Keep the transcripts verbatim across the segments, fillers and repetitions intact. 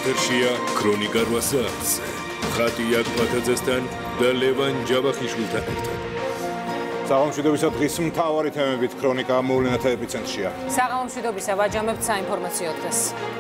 ეთერშია ქრონიკა საათზე. ხატი აქ ფათაძესთან და ლევან ჯავახიშვილთან ერთად. საღამომშვიდობისა დღის მთავარი თემებით ქრონიკა მოვლენათა ეპიცენტრშია. საღამომშვიდობისა ვაჯამებთ საინფორმაციო დღეს.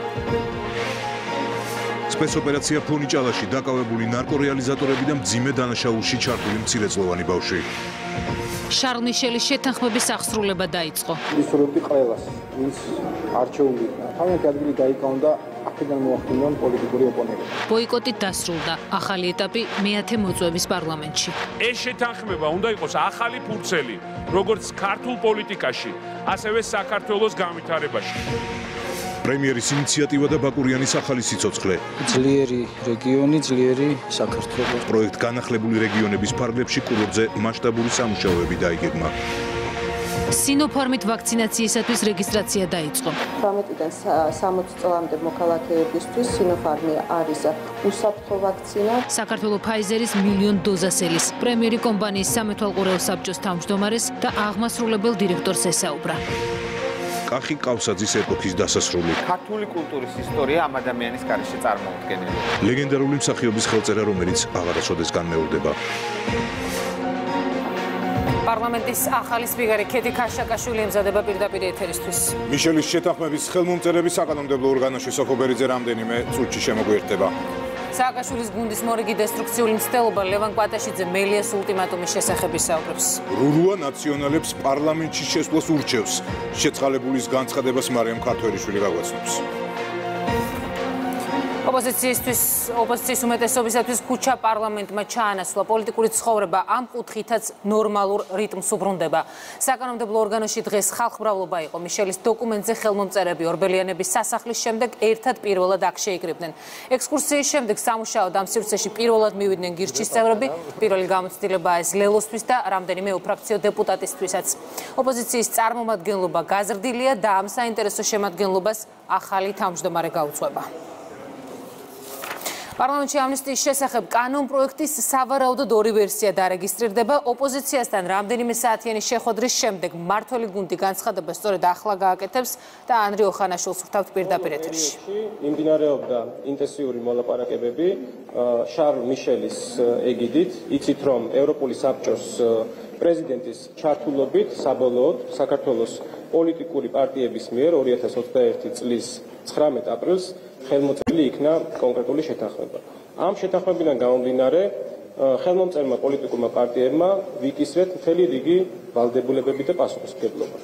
სპეცოპერაცია ფონიჭალაში დაკავებული ნარკორეალიზატორები და მძიმე დანაშაულში ჩართული მცირეწლოვანი ბავშვი. შარლ მიშელის შეთანხმების აღსრულება დაიწყო. ვისურვებდი ყველას, ვინც არჩეული თავიანთი ადგილი დაიკავნა აქედან მოახდინონ პოლიტიკური ოპონენტები. ბოიკოტით დასრულდა ახალი ეტაპი მეათე მოწვევის პარლამენტში. ეს შეთანხმება უნდა იყოს ახალი ფურცელი, როგორც ქართულ პოლიტიკაში, ასევე საქართველოს განვითარებაში. პრემიერის ინიციატივა და ბაკურიანის ახალი სიცოცხლე. ძლიერი რეგიონი, ძლიერი საქართველო. პროექტ განახლებული რეგიონების ფარგლებში კურორტზე მასშტაბური სამუშაოები დაიგეგმა. სინოფარმით ვაქცინაციისათვის რეგისტრაცია დაიწყო. თვრამეტიდან სამოცი წლამდე მოქალაქეებისთვის სინოფარმი არის უსაფრთხო ვაქცინა. საქართველოს ფაიზერის მილიონ დოზას ელის. პრემიერი კომპანიის სამეთვალყურეო საბჭოს თავმჯდომარეს და აღმასრულებელ დირექტორს ესაუბრა. კახი კავსაძის ეპოქის დასასრული. ქართული კულტურის ისტორია ამ ადამიანის გარეშე წარმოუდგენელი. ლეგენდარული მსახიობის ხელწერა, რომელიც აღარასოდეს განმეორდება. პარლამენტის ახალი სპიკერი ქეთი ქაშაკაშვილი ემზადება პირდაპირ ეთერისთვის. მიშელის შეთანხმების ხელმომწერები საკანონმდებლო ორგანოში სოფო ბერიძე რამდენიმე წუთში შემოგვიერთდება. სააკაშვილის გუნდის მორიგი დესტრუქციული მცდელობა ლევან კვატაშიძე მელიას ულტიმატუმის შესახებ ისაუბრებს. რურუა ნაციონალებს პარლამენტში შესვლას ურჩევს. შეწყალებულის განცხადებას მარიამ ქართველიშვილი გაგვაცნობს. ოპოზიციისთვის ოპოზიციის უმეტესობისათვის ქუჩა პარლამენტმა ჩაანაცვლა. პოლიტიკური ცხოვრება ამ კუთხითაც ნორმალურ რიტმს უბრუნდება. საკანონმდებლო ორგანოში დღეს ხალხმრავლობა იყო. მიშელის დოკუმენტზე ხელმომწერები ორბელიანების სასახლის შემდეგ ერთად პირველად აქ შეიკრიბნენ. ექსკურსიის შემდეგ სამუშაოდ ამ სივრცეში პირველად მივიდნენ გირჩის წევრები. პირველი გამოცდილებაა ეს ლელოსთვის და რამდენიმე უფრაქციო დეპუტატისთვისაც. ოპოზიციის წარმომადგენლობა გაზრდილია და ამ საინტერესო შემადგენლობას ახალი თავმჯდომარე გაუწვევა. პარლამენტში ამნისტიის შესახებ კანონპროექტის სავარაუდოდ ორი ვერსია დარეგისტრირდება. ოპოზიციასთან რამდენიმე საათიანი შეხვედრის შემდეგ მმართველი გუნდი განცხადებას სწორედ ახლა გააკეთებს და ანრი ოხანაშვილს ვრთავთ პირდაპირ ეთერში. მიმდინარეობდა ინტენსიური მოლაპარაკებები შარლ მიშელის ეგიდით. იცით, რომ ევროპული საბჭოს პრეზიდენტის ჩართულობით საბოლოოდ საქართველოს პოლიტიკური პარტიების მიერ ორი ათას ოცდაერთი წლის ცხრამეტ აპრილს ხელმოწერილი იქნა კონკრეტული შეთანხმება. ამ შეთანხმებიდან გამომდინარე ხელმომწერმა პოლიტიკურმა პარტიებმა ვიკისრეთ მთელი რიგი ვალდებულებები და პასუხისმგებლობა.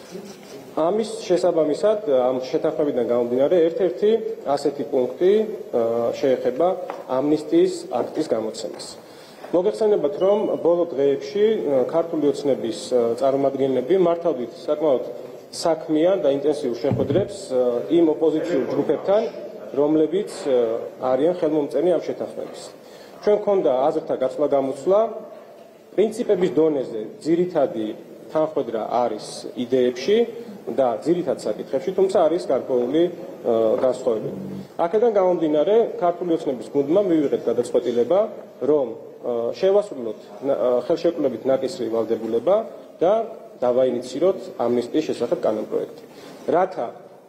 ამის შესაბამისად ამ შეთანხმებიდან გამომდინარე ერთ-ერთი ასეთი პუნქტი შეეხება ამნისტიის აქტის გამოცემას. მოგეხსენებათ, რომ ბოლო დღეებში ქართული ოცნების წარმომადგენლები მართავდით საკმაოდ საქმიან და ინტენსიურ შეხვედრებს იმ ოპოზიციურ ჯგუფებთან, რომლებიც არიან ხელმომწერი ამ შეთანხმების. ჩვენ გქონდა აზრთა გაცვლა-გამოცვლა, პრინციპების დონეზე ძირითადი თანხმედრა არის იდეებში და ძირითად საკითხებში, თუმცა არის გარკვეული განსხვავებები. აქედან გამომდინარე, ქართული ოცნების გუნდმა მივიღეთ გადაწყვეტილება, რომ შევასრულოთ ხელშეკრულებით ნაკისრი ვალდებულება და დავაინიციოთ ამნისტიის შესახებ კანონპროექტი. რათა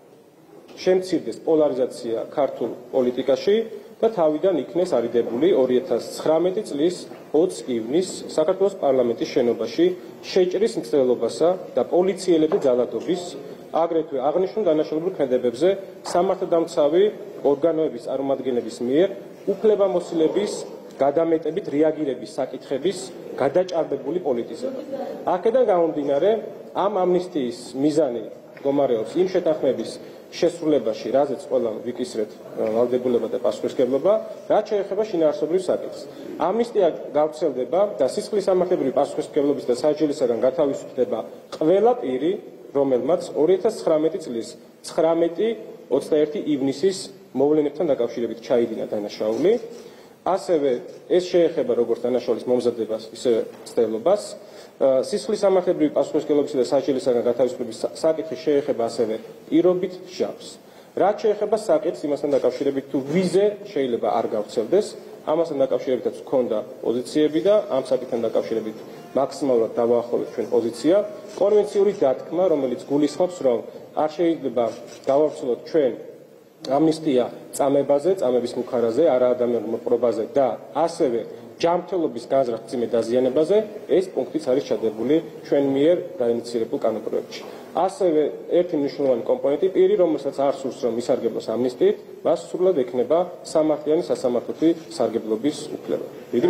შემცირდეს პოლარიზაცია ქართულ პოლიტიკაში და თავიდან იქნეს არიდებული ორი ათას ცხრამეტი წლის ოცი ივნისს საქართველოს პარლამენტის შენობაში შეჭრის მცდელობასა და პოლიციელების ძალადობის, აგრეთვე აღნიშნულ დანაშაულებულ ქმედებებზე სამართალდამცავი ორგანოების წარმომადგენლების მიერ უფლებამოსილების გადამეტებით რეაგირების საკითხების გადაჭარბებული პოლიტიზება. აქედან გამომდინარე, ამ ამნისტიის მიზანი მდგომარეობს იმ შეთანხმების შესრულებაში, რაზეც ყველამ ვიკისრეთ ვალდებულება და პასუხისმგებლობა, რაც შეეხება შინაარსობრივ საკითხს. ამნისტია გავრცელდება და სისხლის სამართლებრივი პასუხისმგებლობის და საჯელისაგან გათავისუფლდება ყველა პირი, რომელმაც ორი ათას ცხრამეტი წლის ცხრამეტი ოცდაერთი ივნისის მოვლენებთან დაკავშირებით ჩაიდინა დანაშაული. ასევე ეს შეეხება როგორც დანაშაულის მომზადებას, ისე მცდელობას. სისხლის სამართლებრივი პასუხისმგებლობისა და საჯელისაგან გათავისუფლების საკითხი შეეხება ასევე პირობით ჟამს. რაც შეეხება საკითხს იმასთან დაკავშირებით, თუ ვიზე შეიძლება არ გავრცელდეს, ამასთან დაკავშირებითაც ჰქონდა პოზიციები და ამ საკითხთან დაკავშირებით მაქსიმალურად დავაახლოვეთ ჩვენ პოზიცია. კონვენციური დათქმა, რომელიც გულისხმობს, რომ არ შეიძლება გავავრცელოთ ჩვენ ამნისტია წამებაზე, წამების მუხარაზე, არაადამიანურ მოპყრობაზე და ასევე ჯანმრთელობის განზრახ მძიმე დაზიანებაზე ეს პუნქტიც არის ჩადებული ჩვენ მიერ დაინიცირებულ კანონპროექტში. ასევე ერთი მნიშვნელოვანი კომპონენტი პირი, რომელსაც არ სურს რომ ისარგებლოს ამნისტიით, მას სრულად ექნება სამართლიანი სასამართლოთი სარგებლობის უფლება. დიდი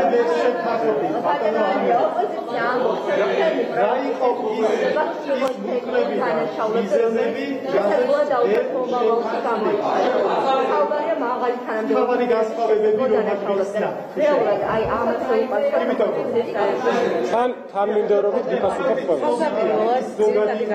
თან თანმიმდევრობით გიფასუხებ ყველას.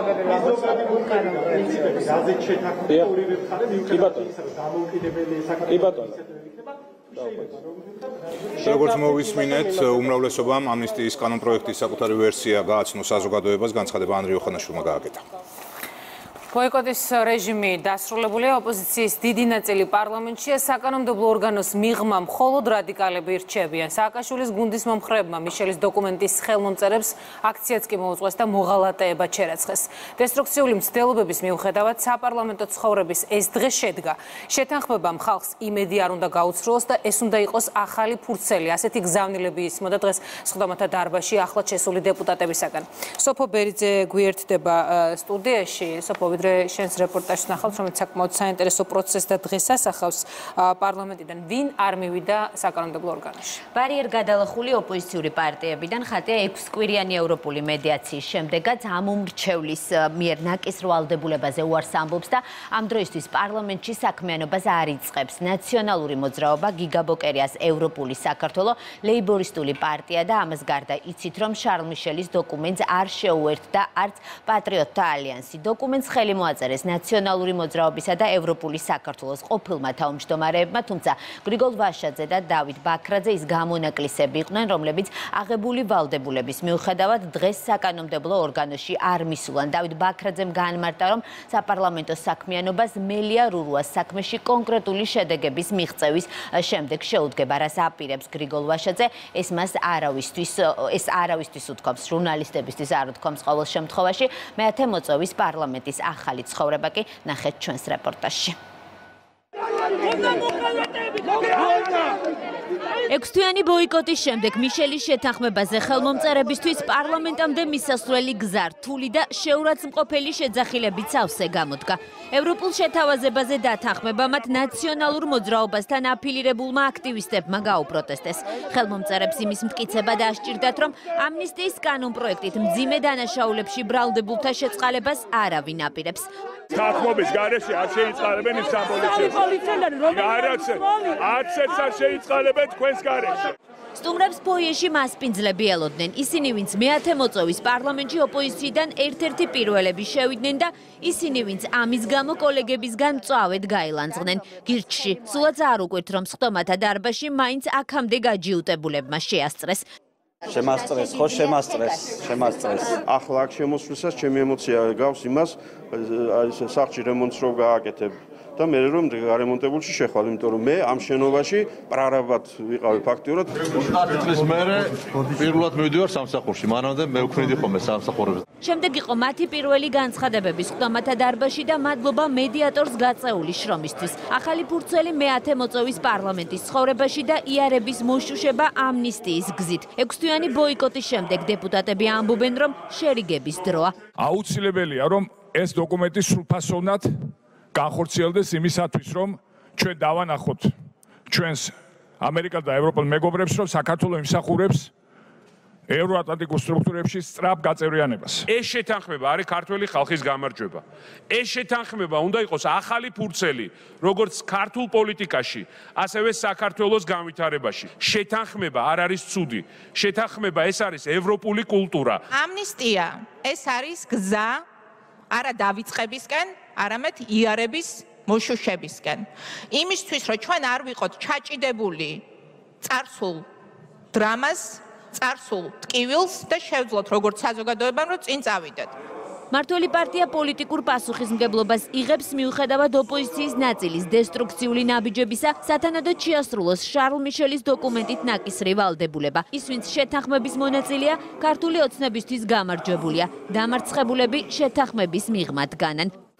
როგორც მოვისმინეთ, უმრავლესობამ ამნისტიის კანონპროექტის საკუთარი ვერსია გააცნო საზოგადოებას, განცხადება ანდრიო ხანაშვილმა გააკეთა. ბოიკოტის რეჟიმი დასრულებულია, ოპოზიციის დიდი ნაწილი პარლამენტშია, საკანონმდებლო ორგანოს მიღმა მხოლოდ რადიკალები ირჩევიან. სააკაშვილის გუნდის მომხრეებმა მიშელის დოკუმენტის ხელმომწერებს აქციაც კი მოუწყვეს და მოღალატეება ჩერაცხეს. დესტრუქციული მცდელობების მიუხედავად საპარლამენტო ცხოვრების ეს დღე შედგა. შეთანხმებამ ხალხს იმედი არ უნდა გაუცრუოს და ეს უნდა იყოს ახალი ფურცელი. ასეთი გზავნილები ისმოდა დღეს სხდომათა დარბაზში ახლად შესული დეპუტატებისაგან. სოფო ბერიძე გვიერთდება სტუდიაში. სოფო, ვიდრე შენს რეპორტაჟს ნახავთ, რომელიც საკმაოდ საინტერესო პროცესს და დღეს ასახავს პარლამენტიდან, ვინ არ მივიდა საკანონმდებლო ორგანოში. ბარიერ გადალახული ოპოზიციური პარტიებიდან ხატია ექვსკვირიანი ევროპული მედიაციის შემდეგაც ამ უმრჩევლის მიერ ნაკისრო ვალდებულებაზე უარს ამბობს და ამ დროისთვის პარლამენტში საქმიანობას არ იწყებს. ნაციონალური მოძრაობა, გიგაბოკერიას ევროპული საქართველო, ლეიბორისტული პარტია და ამას გარდა იცით, რომ შარლ მიშელის დოკუმენტს არ შეუერთდა არც პატრიოტთა ალიანსი. დოკუმენტს ხელი მოაწერეს ნაციონალური მოძრაობისა და ევროპული საქართველოს ყოფილმა თავმჯდომარეებმა, თუმცა გრიგოლ ვაშაძე და დავით ბაქრაძე ის გამონაკლისები იყვნენ, რომლებიც აღებული ვალდებულების მიუხედავად დღეს საკანონმდებლო ორგანოში არ მისულან. დავით ბაქრაძემ გაანმარტა, რომ საპარლამენტო საქმიანობას მელია რურუას საქმეში კონკრეტული შედეგების მიღწევის შემდეგ შეუდგება, რას აპირებს გრიგოლ ვაშაძე, ეს მას არავისთვის ეს არავისთვის უთქვამს, ჟურნალისტებისთვის არ უთქვამს ყოველ შემთხვევაში. მეათე მოწვევის პარლამენტის ახალი ცხოვრება კი ნახეთ ჩვენს რეპორტაჟში. ექვსთვიანი ბოიკოტის შემდეგ მიშელის შეთანხმებაზე ხელმომწერებისთვის პარლამენტამდე მისასვლელი გზა რთული და შეურაცხმყოფელი შეძახილებით სავსე გამოდგა. ევროპულ შეთავაზებაზე დათანხმება მათ ნაციონალურ მოძრაობასთან აფილირებულმა აქტივისტებმა გაუპროტესტეს. ხელმომწერებს იმის მტკიცება დაასჭირდათ, რომ ამნისტიის კანონპროექტით მძიმე დანაშაულებში ბრალდებულთა შეწყალებას არავინ აპირებს. თანხმობის გარეშე არ შეიწყალებენ ის საპოლიციო. არც ერთს არ შეიწყალებენ თქვენს გარეშე. სტუმრებს ფოიეში მასპინძლები ელოდნენ. ისინი, ვინც მეათე მოწვევის პარლამენტში ოპოზიციიდან ერთ-ერთი პირველები შევიდნენ და ისინი, ვინც ამის გამო კოლეგებისგან მწვავედ გაილანძღნენ. გირჩში სულაც არ უკვირთ, რომ სხდომათა დარბაზში მაინც აქამდე გაჯიუტებულებმა შეასწრეს. შემასწრეს, ხო შემასწრეს, შემასწრეს. ახლა აქ შემოსვლისას ჩემი ემოცია გავს იმას, აი ეს სახლში რემონტს რო გააკეთებ და მე რომ გარემონტებულში შეხვალ, იმიტომ რომ მე ამ შენობაში პრარაბად ვიყავი ფაქტიურად. ოცდაათი წლის მერე პირველად მივდივარ სამსახურში, მანამდე მე ვქნიდი ხოლმე სამსახურებს. შემდეგ იყო მათი პირველი განცხადებები სხდომათა დარბაზში და მადლობა მედიატორს გაწეული შრომისთვის. ახალი ფურცელი მეათე მოწვევის პარლამენტის ცხოვრებაში და იარების მოშუშება ამნისტიის გზით. ექვსთვიანი ბოიკოტის შემდეგ დეპუტატები ამბობენ, რომ შერიგების დროა. აუცილებელია, რომ ეს დოკუმენტი სრულფასოვნად განხორციელდეს იმისათვის, რომ ჩვენ დავანახოთ ჩვენს ამერიკელ და ევროპელ მეგობრებს, რომ საქართველოს იმსახურებს ევროატლანტიკურ სტრუქტურებში სწრაფ გაწევრიანებას. ეს შეთანხმება არის ქართველი ხალხის გამარჯვება. ეს შეთანხმება უნდა იყოს ახალი ფურცელი, როგორც ქართულ პოლიტიკაში, ასევე საქართველოს განვითარებაში. შეთანხმება არ არის ცუდი. შეთანხმება ეს არის ევროპული კულტურა. ამნისტია ეს არის გზა არა დავიწყებისკენ, არამედ იარების მოშუშებისკენ. იმისთვის, რომ ჩვენ არ ვიყოთ ჩაჭიდებული წარსულ დრამას, წარსულ ტკივილს და შევძლოთ როგორც საზოგადოებამ, რომ წინ წავიდეთ. მართველი პარტია პოლიტიკურ პასუხისმგებლობას იღებს მიუხედავად ოპოზიციის ნაწილის დესტრუქციული ნაბიჯებისა, სათანადოდ შეასრულოს შარლ მიშელის დოკუმენტით ნაკისრი ვალდებულება. ის, ვინც შეთანხმების მონაწილეა, ქართული ოცნებისთვის გამარჯვებულია. დამარცხებულები შეთანხმების მიღმა დგანან.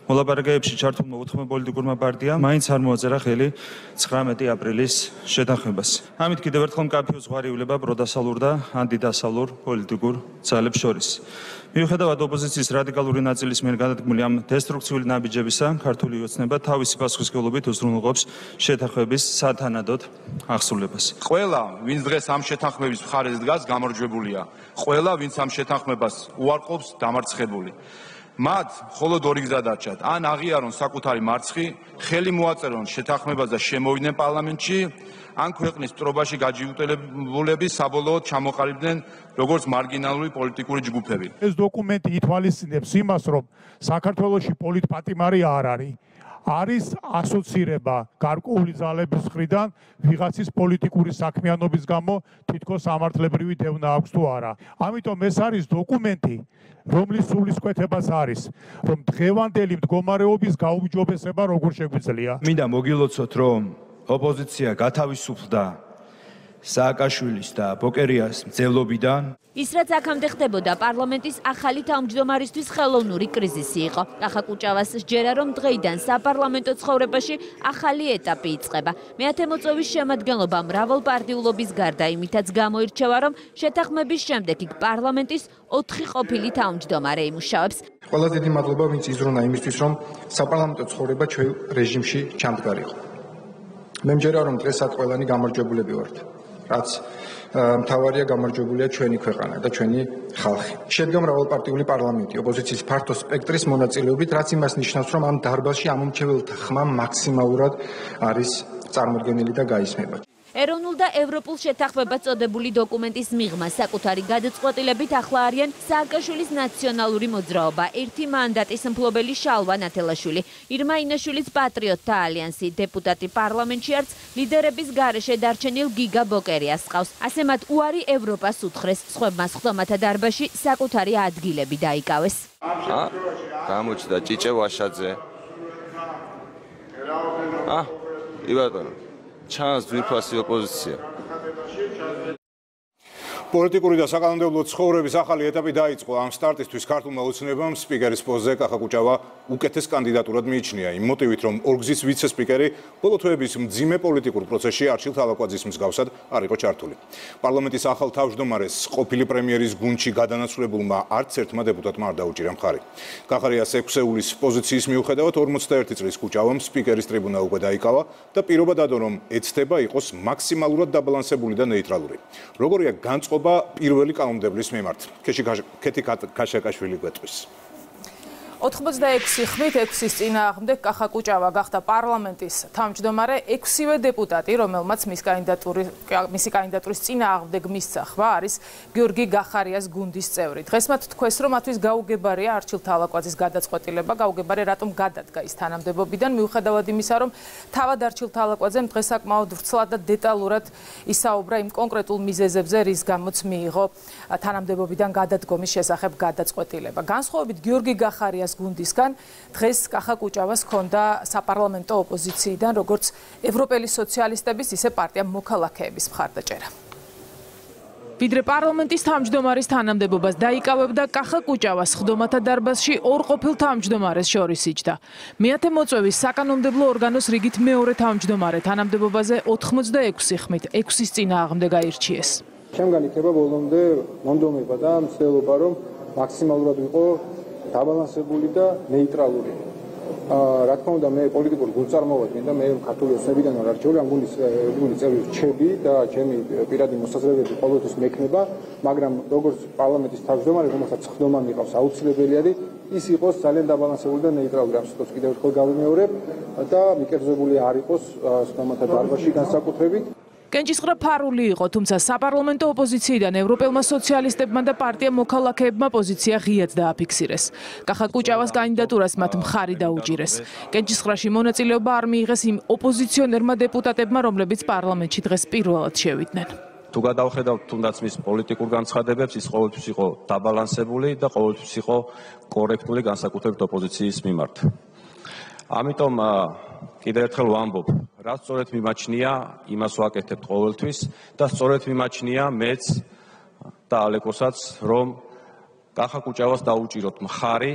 მოლაპარაკებებში ჩართულმა ოთხმა პოლიტიკურმა პარტიამ მაინც არ მოაწერა ხელი ცხრამეტი აპრილის შეთანხმებას. ამით კიდევ ერთხელ მკაფიო ზღვარი ივლება პროდასალურ და ანტიდასალურ პოლიტიკურ ძალებს შორის. მიუხედავად ოპოზიციის რადიკალური ნაწილის მიერ გადადგმული ამ დესტრუქციული ნაბიჯებისა, ქართული ოცნება თავისი პასუხისმგებლობით უზრუნველყოფს შეთანხმების სათანადოდ აღსრულებას. ყველა, ვინც დღეს ამ შეთანხმების მხარეს დგას, გამარჯვებულია. ყველა, ვინც ამ შეთანხმებას უარყოფს, დამარცხებული. მათ მხოლოდ ორი გზა დარჩათ: ან აღიარონ საკუთარი მარცხი, ხელი მოაწერონ შეთანხმებას და შემოვიდნენ პარლამენტში, ან ქვეყნის მტრობაში გაჯიუტებულები საბოლოოდ ჩამოყალიბდნენ როგორც მარგინალური პოლიტიკური ჯგუფები. ეს დოკუმენტი ითვალისწინებს იმას, რომ საქართველოში პოლიტპატიმარი არ არის. არის ასოცირება გარკვეული ძალების მხრიდან ვიღაცის პოლიტიკური საქმიანობის გამო თითქოს სამართლებრივი დევნა აქვს თუ არა. ამიტომ ეს არის დოკუმენტი, რომლის სულისკვეთებას არის, რომ დღევანდელი მდგომარეობის გაუმჯობესება როგორ შეგვიძლია. მინდა მოგილოცოთ, რომ ოპოზიცია გათავისუფლდა სააკაშვილის და ბოკერიას მძელობიდან. ის რაც აქამდე ხდებოდა პარლამენტის ახალი თავმჯდომარისთვის ხელოვნური კრიზისი იყო. კახაკუჭავას სჯერა, რომ დღეიდან საპარლამენტო ცხოვრებაში ახალი ეტაპი იწყება. მეათე მოწვევის შემადგენლობა მრავალპარტიულობის გარდა იმითაც გამოირჩევა, რომ შეთანხმების შემდეგ იქ პარლამენტის ოთხი ყოფილი თავმჯდომარე იმუშავებს. ყველაზე დიდი მადლობა, ვინც იზრუნა იმისთვის, რომ საპარლამენტო ცხოვრება ჩვენ რეჟიმში ჩამდგარიყო. მე მჯერა, რომ დღესაც ყველანი გამარჯვებულები ვართ, რაც მთავარია გამარჯვებულია ჩვენი ქვეყანა და ჩვენი ხალხი. შედგა მრავალპარტიული პარლამენტი ოპოზიციის ფართო სპექტრის მონაწილეობით, რაც იმას ნიშნავს, რომ ამ დარბაზში ამომრჩეველთა ხმა მაქსიმალურად არის წარმოდგენილი და გაისმება. ეროვნულ და ევროპულ შეთანხმებას წოდებული დოკუმენტის მიღმა საკუთარი გადაწყვეტილებით ახლა არიან სააკაშვილის ნაციონალური მოძრაობა, ერთი მანდატის მფლობელი შალვა ნათელაშვილი, ირმა ინაშვილის პატრიოტთა ალიანსი, დეპუტატი პარლამენტში არც ლიდერების გარეშე დარჩენილ გიგა ბოკერიას ყავს. ასე მათ უარი ევროპას უთხრეს, სხვებმა სხდომათა დარბაზში საკუთარი ადგილები დაიკავეს. ა გამოჩნდა ჭიჭე ვაშაძე. ა იბატონო ჩანს ძვირფასი ოპოზიცია. პოლიტიკური და საკანონმდებლო ცხოვრების ახალი ეტაპი დაიწყო. ამ სტარტისთვის ქართულმა ოცნებამ სპიკერის პოსტზე კახაკუჭავა უკეთეს კანდიდატურად მიიჩნია. იმ მოტივით, რომ ორგზის ვიცე-სპიკერი ბოლო თვეების მძიმე პოლიტიკურ პროცესში არჩილ თალაკვაძის მსგავსად არ იყო ჩართული. პარლამენტის ახალ თავმჯდომარეს ყოფილი პრემიერის გუნდში გადანაცვლებულმა არც ერთმა დეპუტატმა არ დაუჭირა მხარი. კახარიას ექვსეულის პოზიციის მიუხედავად ორმოცდაერთი წლის კუჭავამ სპიკერის ტრიბუნა უკვე დაიკავა და პირობა დადო, რომ ეცდება იყოს მაქსიმალურად დაბალანსებული და ნეიტრალური. როგორია განწყობა პირველი კანონმდებლის მიმართ. ქეთი ქაშაკაშვილი გვეტყვის. ოთხმოცდაექვსი ხმით ექვსის წინააღმდეგ კახაკუჭავა გახდა პარლამენტის თავმჯდომარე, ექვსივე დეპუტატი, რომელმაც მისი კანდიდატურის წინააღმდეგ მისცა ხმა, არის გიორგი გახარიას გუნდის წევრი. დღეს მათ თქვეს, რომ მათთვის გაუგებარია არჩილ თალაკვაძის გადაწყვეტილება, გაუგებარია რატომ გადადგა ის თანამდებობიდან, მიუხედავად იმისა, რომ თავად არჩილ თალაკვაძემ დღეს საკმაოდ ვრცლად და დეტალურად ისაუბრა იმ კონკრეტულ მიზეზებზე, რის გამოც მიიღო თანამდებობიდან გადადგომის შესახებ გადაწყვეტილება. განსხვავებით გიორგი გახარიას გუნდისგან დღეს კახაკუჭავას ჰქონდა საპარლამენტო ოპოზიციიდან, როგორც ევროპელი სოციალისტების, ისე პარტია მოქალაქეების მხარდაჭერა. ვიდრე პარლამენტის თავმჯდომარის თანამდებობას დაიკავებდა, კახაკუჭავას სხდომათა დარბაზში ორ ყოფილ თავმჯდომარეს შორის იჯდა. მეათე მოწვევის საკანონმდებლო ორგანოს რიგით მეორე თავმჯდომარე თანამდებობაზე ოთხმოცდაექვსი ხმით ექვსის წინააღმდეგ აირჩიეს. ჩემგან იქნება ბოლომდე მონდომება და მცდელობა, რომ მაქსიმალურად ვიყო დაბალანსებული და ნეიტრალური. რა თქმა უნდა, მე პოლიტიკურ გუნდს წარმოვადგენ და მე ქართული ოცნებიდან ვარ არჩეული, ამ გუნდის გუნდის წევრი რჩები და ჩემი პირადი მოსაზრებები ყოველთვის მექნება, მაგრამ როგორც პარლამენტის თავმჯდომარე, რომელსაც ხდომა მიყავს აუცილებელი არის, ის იყოს ძალიან დაბალანსებული და ნეიტრალური. ამ სიტყვას კიდევ ერთხელ გავიმეორებ და მიკერძებული არ იყოს ხდომათა დარბაზში განსაკუთრებით. კენჭისყრა ფარული იყო, თუმცა საპარლამენტო ოპოზიციიდან ევროპელმა სოციალისტებმა და პარტია მოქალაქეებმა პოზიცია ღიად დააფიქსირეს. კახაკუჭავას კანდიდატურას მათ მხარი დაუჭირეს. კენჭისყრაში მონაწილეობა არ მიიღეს იმ ოპოზიციონერმა დეპუტატებმა, რომლებიც პარლამენტში დღეს პირველად შევიდნენ. თუ გადავხედავთ თუნდაც მის პოლიტიკურ განცხადებებს, ის ყოველთვის იყო დაბალანსებული და ყოველთვის იყო კორექტული განსაკუთრებით ოპოზიციის მიმართ. ამიტომ კიდევ ერთხელ ვამბობ, რაც სწორედ მიმაჩნია, იმას ვაკეთებთ ყოველთვის და სწორედ მიმაჩნია მეც და ალეკოსაც, რომ კახაკუჭავას დაუჭიროთ მხარი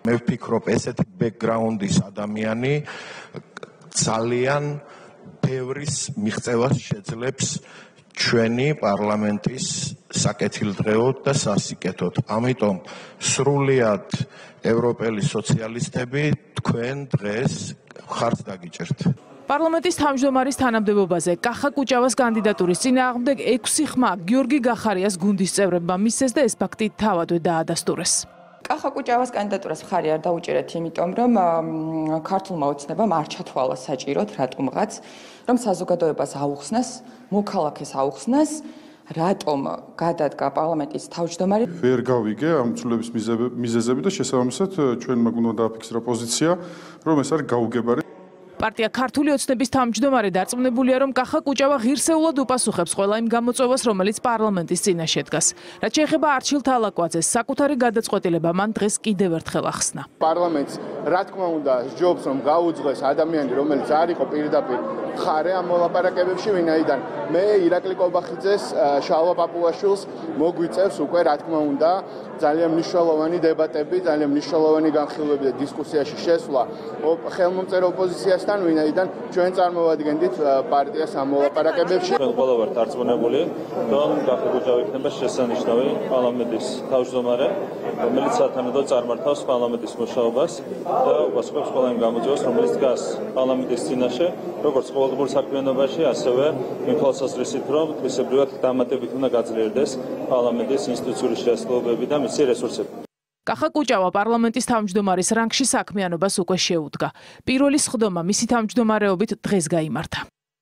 მე ვფიქრობ, ესეთი ბექგრაუნდის ადამიანი ძალიან ბევრის მიღწევას შეძლებს ჩვენი პარლამენტის საკეთილდღეოდ და სასიკეთოდ. ამიტომ სრულიად ევროპელი სოციალისტები თქვენ დღეს ხარც დაგიჭერთ. პარლამენტის თავმჯდომარის თანამდებობაზე კახა კუჭავას კანდიდატურის წინააღმდეგ ექვსი ხმა გიორგი გახარიას გუნდის წევრებმა მისცეს და ეს ფაქტი თავადვე დაადასტურეს. კახა კუჭავას კანდიდატურას ხარი არ დაუჭერეთ, იმიტომ რომ ქართულმა ოცნებამ არ ჩათვალა საჭიროდ რატომღაც, რომ საზოგადოებას აუხსნას, მოქალაქეს აუხსნას, რატომ გადადგა პარლამენტის თავმჯდომარე. ვერ გავიგე ამ ცვლილების მიზეზები და შესაბამისად ჩვენმა უნდა დააფიქსირა პოზიცია, რომ ეს არის გაუგებარი. პარტია ქართული ოცნების თავმჯდომარე დარწმუნებულია, რომ კახა კუჭავა ღირსეულად უპასუხებს ყველა იმ გამოწვევას, რომელიც პარლამენტის წინაშე დგას. რაც შეეხება არჩილ თალაკვაძეს, საკუთარი გადაწყვეტილება მან დღეს კიდევ ერთხელ ახსნა. პარლამენტს რა თქმა უნდა სჯობს, რომ გაუძღვეს ადამიანი, რომელიც არ იყო პირდაპირ ხარე ამ მოლაპარაკებებში, ვინაიდან მე ირაკლი კობახიძეს, შალვა პაპუაშვილს მოგვიწევს უკვე რა თქმა უნდა ძალიან მნიშვნელოვანი დებატები, ძალიან მნიშვნელოვანი განხილვები და დისკუსიაში შესვლა ხელმომწერი ოპოზიციასთან, ვინაიდან ჩვენ წარმოვადგენდით პარტიას ამ მოლაპარაკებებში. ჩვენ ყველა ვართ დარწმუნებული, რომ კახა კუჭავა იქნება შესანიშნავი პარლამენტის თავმჯდომარე, რომელიც სათანადოდ წარმართავს პარლამენტის მუშაობას და უპასუხებს ყველა იმ გამოწვევას, რომელიც დგას პარლამენტის წინაშე, როგორც ყოველდღიურ საქმიანობაში, ასევე იმ თვალსაზრისით, რომ თვისებრივად დამატებით უნდა გაძლიერდეს პარლამენტის ინსტიტუციური შესაძლებლობები და მისი რესურსები. კახა კუჭავა პარლამენტის თავმჯდომარის რანგში საქმიანობას უკვე შეუდგა. პირველი სხდომა მისი თავმჯდომარეობით დღეს გაიმართა.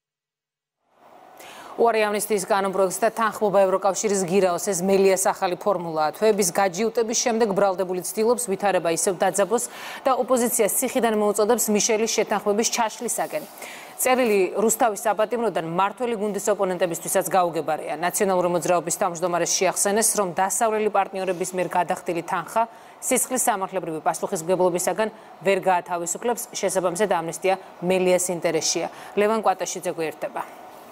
უარი ამნისტიის კანონპროექტს და თანხმობა ევროკავშირის გირაოს მელიას ახალი ფორმულაა. თვეების გაჯიუტების შემდეგ ბრალდებული ცდილობს ვითარება ისევ დაძაბოს და ოპოზიციას ციხიდან მოუწოდებს მიშელის შეთანხმების ჩაშლისაკენ. წელი რუსთავის საპატიმროდან მართველი გუნდის ოპონენტებისთვისაც გაუგებარია. ნაციონალური მოძრაობის თავმჯდომარეს შეახსენეს, რომ დასავლელი პარტნიორების მიერ გადახდილი თანხა სისხლის სამართლებრივი პასუხისმგებლობისაგან ვერ გაათავისუფლებს, შესაბამისად ამნისტია მელიას ინტერესშია. ლევან კვატაშიძე გვერდება.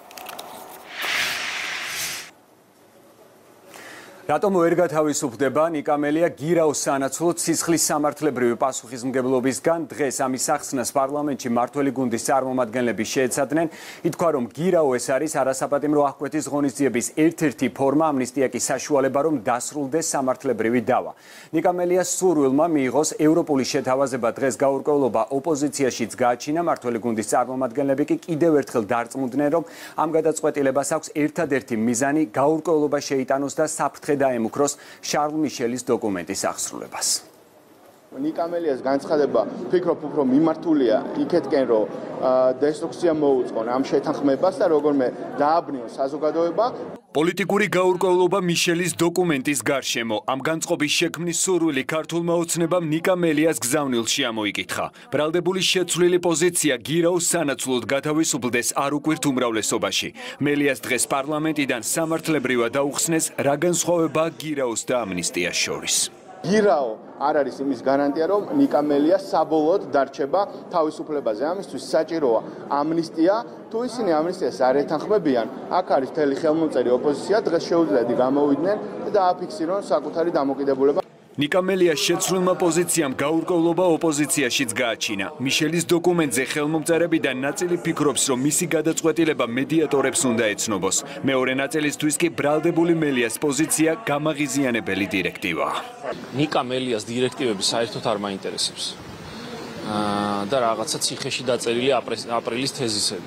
რატომ ვერ გათავისუფლდება ნიკამელია გირაოს სანაცვლოდ სისხლის სამართლებრივი პასუხისმგებლობისგან დღეს ამის ახსნას პარლამენტში მართველი გუნდის წარმომადგენლები შეეცადნენ. ითქვა, რომ გირაო ეს არის არასაპატიმრო აღკვეთის ღონისძიების ერთ-ერთი ფორმა, ამნისტია კი საშუალება, რომ დასრულდეს სამართლებრივი დავა. ნიკამელიას სურვილმა მიიღოს ევროპული შეთავაზება დღეს გაურკვევლობა ოპოზიციაშიც გააჩინა. მართველი გუნდის წარმომადგენლები კი კიდევ ერთხელ დარწმუნდნენ, რომ ამ გადაწყვეტილებას აქვს ერთადერთი მიზანი გაურკვევლობა შეიტანოს და საფრთხე დაემუქროს შარლ მიშელის დოკუმენტის აღსრულებას. ნიკამელიას განცხადება ფიქრობ უფრო მიმართულია იქეთკენ, რომ დესტრუქცია მოუწყონ ამ შეთანხმებას და როგორმე დააბნიონ საზოგადოება. პოლიტიკური გაურკვევლობა მიშელის დოკუმენტის გარშემო. ამ განწყობის შექმნის სურვილი ქართულმა ოცნებამ ნიკამელიას გზავნილში ამოიკითხა. ბრალდებული შეცვლილი პოზიცია გირაოს სანაცვლოდ გათავისუფლდეს არ უკვირთ უმრავლესობაში. მელიას დღეს პარლამენტიდან სამართლებრივად აუხსნეს, რა განსხვავებაა გირაოს და ამნისტიას შორის. გირაო არ არის იმის გარანტია, რომ ნიკამელია საბოლოოდ დარჩება თავისუფლებაზე. ამისთვის საჭიროა ამნისტია. თუ ისინი ამნისტიას არ ეთანხმებიან, აქ არის მთელი ხელმომწერი ოპოზიცია, დღეს შეუძლიათ გამოვიდნენ და დააფიქსირონ საკუთარი დამოკიდებულება. ნიკამელიას შეცვლილმა პოზიციამ გაურკვევლობა ოპოზიციაშიც გააჩინა. მიშელის დოკუმენტზე ხელმომწერებიდან ნაწილი ფიქრობს, რომ მისი გადაწყვეტილება მედიატორებს უნდა ეცნობოს. მეორე ნაწილისთვის კი ბრალდებული მელიას პოზიცია გამაღიზიანებელი დირექტივაა. ნიკამელიას დირექტივები საერთოდ არ მაინტერესებს. და რაღაცა ციხეში დაწერილი აპრილის თეზისები.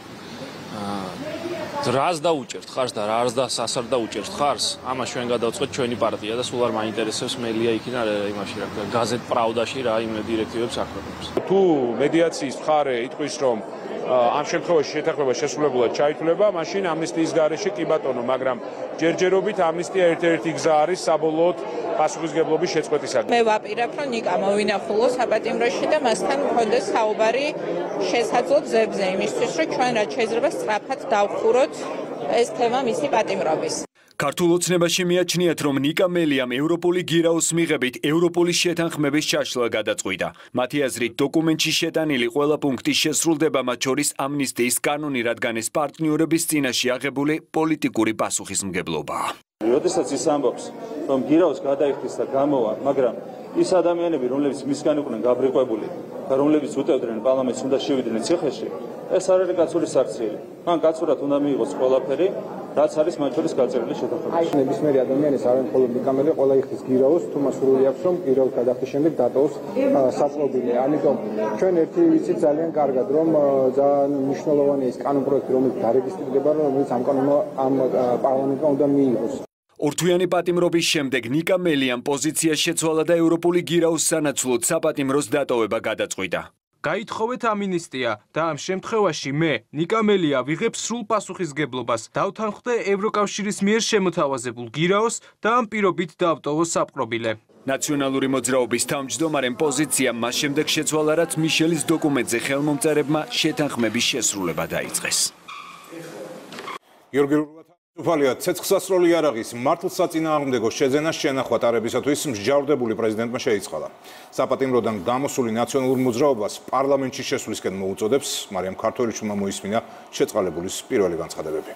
რას დაუჭერთ ხარს და რას და სასარ დაუჭერთ ხარს, ამას ჩვენ გადავწყვეტ ჩვენი პარტია და სულ არ მაინტერესებს მელია იქიდან იმაში რა გაზეთ პრავდაში რა იმ დირექტივებს აქვეყნებს. თუ მედიაციის მხარე იტყვის, რომ ამ შემთხვევაში შეთანხმება შესრულებულად ჩაითვლება, მაშინ ამნისტიის გარეშე კი ბატონო, მაგრამ ჯერჯერობით ამნისტია ერთ-ერთი გზა არის საბოლოოდ პასუხისმგებლობის შეწყვეტისაგან. მე ვაპირებ, რომ ნიკა მოვინახულოს საპატიმროში და მასთან მქონდეს საუბარი შესაძლო ძებზე იმისთვის, რომ ჩვენ რაც შეიძლება სწრაფად დავხუროთ ეს თემა მისი პატიმრობის. ქართულ ოცნებაში მიაჩნიათ, რომ ნიკამელიამ ევროპული გირაოს მიღებით ევროპული შეთანხმების ჩაშლა გადაწყვიტა. მათი აზრით, დოკუმენტში შეტანილი ყველა პუნქტი შესრულდება, მათ შორის ამნისტიის კანონი, რადგან ეს პარტნიორების წინაშე აღებული პოლიტიკური პასუხისმგებლობაა. როდესაც ის ამბობს, რომ გირაოს გადაიხდის და გამოვა, მაგრამ ის ადამიანები, რომლებიც მისგან იყვნენ გაბრიყვებული და რომლებიც უტევდნენ პარლამენტს უნდა შევიდნენ ციხეში, ეს არ არის კაცური საქციელი. მან კაცურად უნდა მიიღოს ყველაფერი, რაც არის მათ შორის გაწერილი შეთანხმებაში. ნებისმიერი ადამიანის არ მხოლოდ ნიკამელი, ყველა იხდის გირაოს, თუ მას სურვილი აქვს, რომ გირაოს გადახდის შემდეგ დატოვოს საპყრობილე. ამიტომ ჩვენ ერთი ვიცით ძალიან კარგად, რომ ძალიან მნიშვნელოვანია ის კანონპროექტი, რომელიც დარეგისტრირდება, რომელიც ამ კანონმა ამ პარლამენტმა უნდა მიიღოს. ორთვიანი პატიმრობის შემდეგ ნიკამელიამ პოზიცია შეცვალა და ევროპული გირაოს სანაცვლოდ საპატიმროს დატოვება გადაწყვიტა. გაითხოვეთ ამინისტია და ამ შემთხვევაში მე, ნიკამელია, ვიღებ სრულ პასუხისგებლობას, დავთანხმდე ევროკავშირის მიერ შემოთავაზებულ გირაოს და ამ პირობით დავტოვო საპყრობილე. ნაციონალური მოძრაობის თავმჯდომარემ პოზიცია მას შემდეგ შეცვალა, რაც მიშელის დოკუმენტზე ხელმომწერებმა შეთანხმების შესრულება დაიწყეს. უფალია ცეცხლსასროლი იარაღის მართლსაწინააღმდეგო შეძენას შენახვა ტარებისათვის მსჯავრდებული პრეზიდენტმა შეიწყალა. საპატიმროდან გამოსული ნაციონალურ მოძრაობას პარლამენტში შესვლისკენ მოუწოდებს. მარიამ ქართველიშვილმა მოისმინა შეწყალებულის პირველი განცხადებები.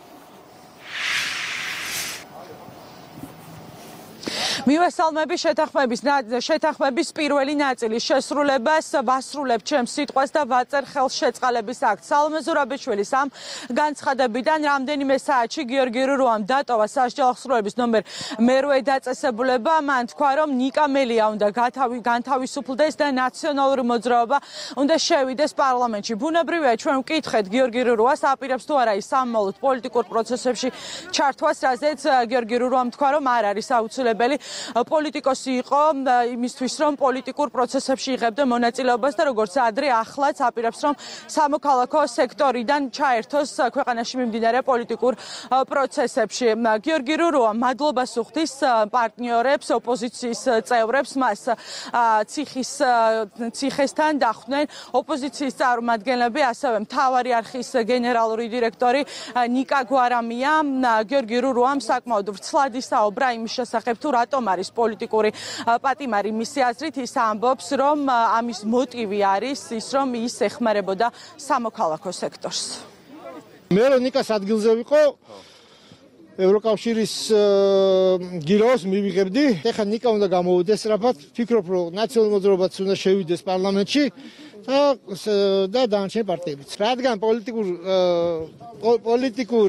მივესალმები შეთანხმების შეთანხმების პირველი ნაწილის შესრულებას ვასრულებ ჩემს სიტყვას და ვაწერ ხელს შეწყალების აქტს. სალომე ზურაბიშვილის ამ განცხადებიდან რამდენიმე საათში გიორგი რურუამ დატოვა სასჯელახსრულების ნომერ მერვე დაწესებულება. მან თქვა, რომ ნიკამელია უნდა განთავისუფლდეს და ნაციონალური მოძრაობა უნდა შევიდეს პარლამენტში. ბუნებრივია ჩვენ ვკითხეთ გიორგი რურუას აპირებს თუ არა ის სამმალოდ პოლიტიკურ პროცესებში ჩართვას, რაზეც გიორგი რურუამ თქვა, რომ არ არის აუცილებელი პოლიტიკოსი იყო იმისთვის, რომ პოლიტიკურ პროცესებში იღებდა მონაწილეობას და როგორც ადრე ახლაც აპირებს, რომ სამოქალაქო სექტორიდან ჩაერთოს ქვეყანაში მიმდინარე პოლიტიკურ პროცესებში. გიორგი რურუა მადლობას უხდის პარტნიორებს, ოპოზიციის წევრებს, მას ციხის ციხესთან დახვდნენ ოპოზიციის წარმომადგენლები, ასევე მთავარი არხის გენერალური დირექტორი ნიკა გვარამია. გიორგი რურუამ საკმაოდ ვრცლად ისაუბრა იმის შესახებ, თუ რატომ არის პოლიტიკური პატიმარი. მისი აზრით ის ამბობს, რომ ამის მოტივი არის ის, რომ ის ეხმარებოდა სამოქალაქო სექტორს. მე რო ნიკას ადგილზე ვიყო, ევროკავშირის გირაოს მივიღებდი. ეხლა ნიკა უნდა გამოვიდეს სწრაფად. ფიქრობ, რომ ნაციონალური მოძრაობაც უნდა შევიდეს პარლამენტში და და დანარჩენი პარტიებიც. რადგან პოლიტიკურ პოლიტიკურ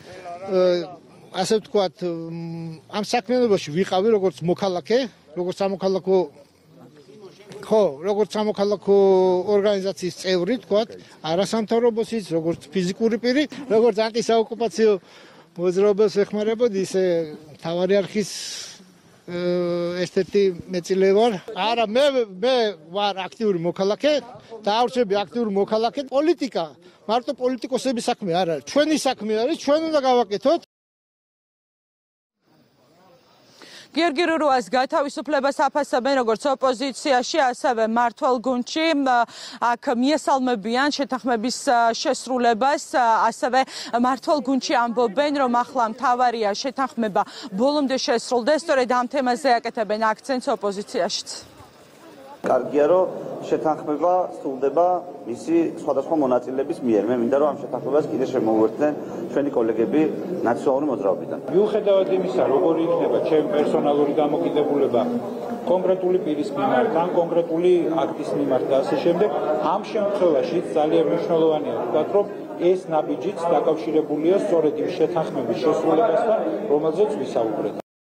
ასე ვთქვათ, ამ საქმიანობაში ვიყავი როგორც მოქალაქე, როგორც სამოქალაქო ხო, როგორც სამოქალაქო ორგანიზაციის წევრი, ვთქვათ, არასამთავრობოსიც, როგორც ფიზიკური პირი, როგორც ანტისაოკუპაციო მოძრაობას ეხმარებოდი, ისე მთავარი არხის ერთ-ერთი მეწილე ვარ. არა, მე მე ვარ აქტიური მოქალაქე, დაარჩები აქტიური მოქალაქე. პოლიტიკა მარტო პოლიტიკოსების საქმე არ არის. ჩვენი საქმე არის, ჩვენ უნდა გავაკეთოთ. გიორგი რურუას გათავისუფლებას აფასებენ როგორც ოპოზიციაში, ასევე მმართველ გუნდში. აქ მიესალმებიან შეთანხმების შესრულებას, ასევე მმართველ გუნდში ამბობენ, რომ ახლა მთავარია შეთანხმება ბოლომდე შესრულდეს. სწორედ ამ თემაზე აკეთებენ აქცენტს ოპოზიციაშიც. კარგია, რომ შეთანხმება სრულდება მისი სხვადასხვა მონაწილეების მიერ. მე მინდა რომ ამ შეთანხმებას კიდე შემოუერთდნენ ჩვენი კოლეგები ნაციონალური მოძრაობიდან. მიუხედავად იმისა, როგორი იქნება ჩემი პერსონალური დამოკიდებულება კონკრეტული პირის მიმართ, ან კონკრეტული აქტის მიმართ და ასე შემდეგ, ამ შემთხვევაში ძალიან მნიშვნელოვანია ვთქვათ, რომ ეს ნაბიჯიც დაკავშირებულია სწორედ იმ შეთანხმების შესრულებასთან, რომელზეც ვისაუბრეთ.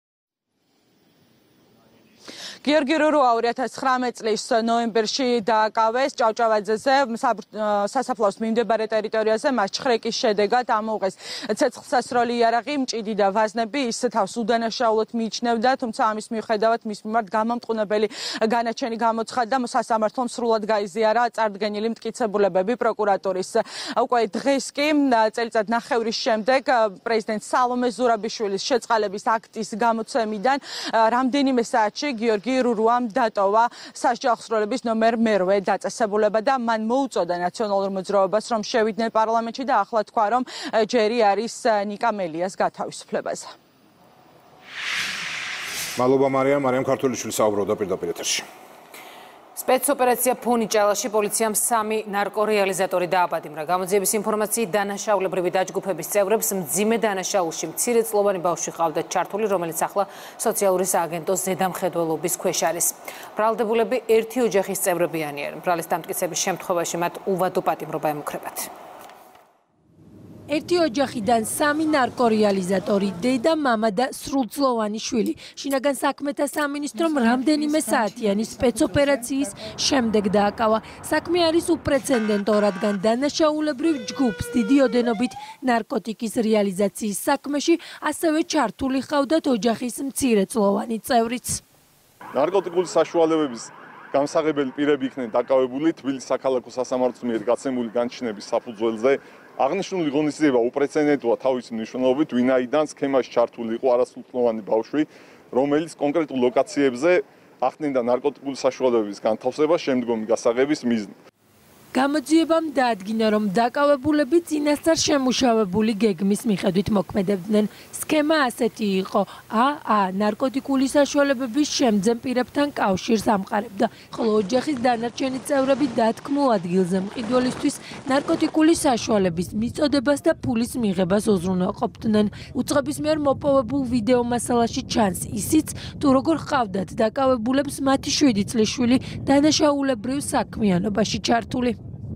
გიორგი რურუა ორი ათას ცხრამეტ წლის ნოემბერში დააკავეს ჭავჭავაძეზე სასაფლაოს მიმდებარე ტერიტორიაზე. მას ჩხრეკის შედეგად ამოუღეს ცეცხლსასროლი იარაღი, მჭიდი და ვაზნები. ის თავს უდანაშაულოდ მიიჩნევდა, თუმცა ამის მიუხედავად მის მიმართ გამამტყუნებელი განაჩენი გამოცხადდა. სასამართლომ სრულად გაიზიარა წარდგენილი მტკიცებულებები პროკურატურის. უკვე დღეს კი წელიწად ნახევრის შემდეგ პრეზიდენტ სალომე ზურაბიშვილის შეწყალების აქტის გამოცემიდან რამდენიმე საათში გიორგი რურუამ დატოვა სასჯელახსრულების ნომერ მერვე დაწესებულება და მან მოუწოდა ნაციონალურ მოძრაობას, რომ შევიდნენ პარლამენტში და ახლა თქვა, რომ ჯერი არის ნიკამელიას გათავისუფლებაზე. მადლობა მარიამ, მარიამ ქართველიშვილი საუბრობდა პირდაპირ ეთერში. სპეცოპერაცია ფუნიჭალაში პოლიციამ სამი ნარკორეალიზატორი დააპატიმრა. გამოძიების ინფორმაციით დანაშაულებრივი დაჯგუფების წევრებს მძიმე დანაშაულში მცირეწლოვანი ბავშვი ჰყავდათ ჩართული, რომელიც ახლა სოციალური სააგენტოს ზედამხედველობის ქვეშ არის. ბრალდებულები ერთი ოჯახის წევრებიანი არიან. ბრალის დამტკიცების შემთხვევაში მათ უვადო პატიმრობა ემუქრებათ. ერთი ოჯახიდან სამი ნარკორეალიზატორი, დედა, მამა და სრულწლოვანი შვილი. შინაგან საქმეთა სამინისტრომ რამდენიმე საათიანი სპეცოპერაციის შემდეგ დააკავა. საქმე არის უპრეცედენტო, რადგან დანაშაულებრივ ჯგუფს დიდი ოდენობით ნარკოტიკის რეალიზაციის საქმეში ასევე ჩართული ჰყავდათ ოჯახის მცირეწლოვანი წევრიც. ნარკოტიკული საშუალებების გამსაღებელი პირები იქნენ დაკავებული თბილისის საქალაქო სასამართლოს მიერ გაცემული განჩინების საფუძველზე. აღნიშნული ღონისძიება უპრეცედენტოა თავისი მნიშვნელობით, ვინაიდან სქემაში ჩართული იყო არასრულწლოვანი ბავშვი, რომელიც კონკრეტულ ლოკაციებზე ახდენდა ნარკოტიკული საშუალებების განთავსებას შემდგომი გასაღების მიზნით. გამოძიებამ დაადგინა, რომ დაკავებულები წინასწარ შემუშავებული გეგმის მიხედვით მოქმედებდნენ. სქემა ასეთი იყო: ა ნარკოტიკული საშუალებების შემძემ პირებთან კავშირს ამყარებდა, ხოლო ოჯახის დანარჩენი წევრები დათქმულ ადგილზე მყიდველისთვის ნარკოტიკული საშუალების მიწოდებას და ფულის მიღებას უზრუნველყოფდნენ. უწყების მიერ მოპოვებულ ვიდეო მასალაში ჩანს ისიც, თუ როგორ ჰყავდათ დაკავებულებს მათი შვიდი წლის შვილი დანაშაულებრივ საქმიანობაში ჩართული.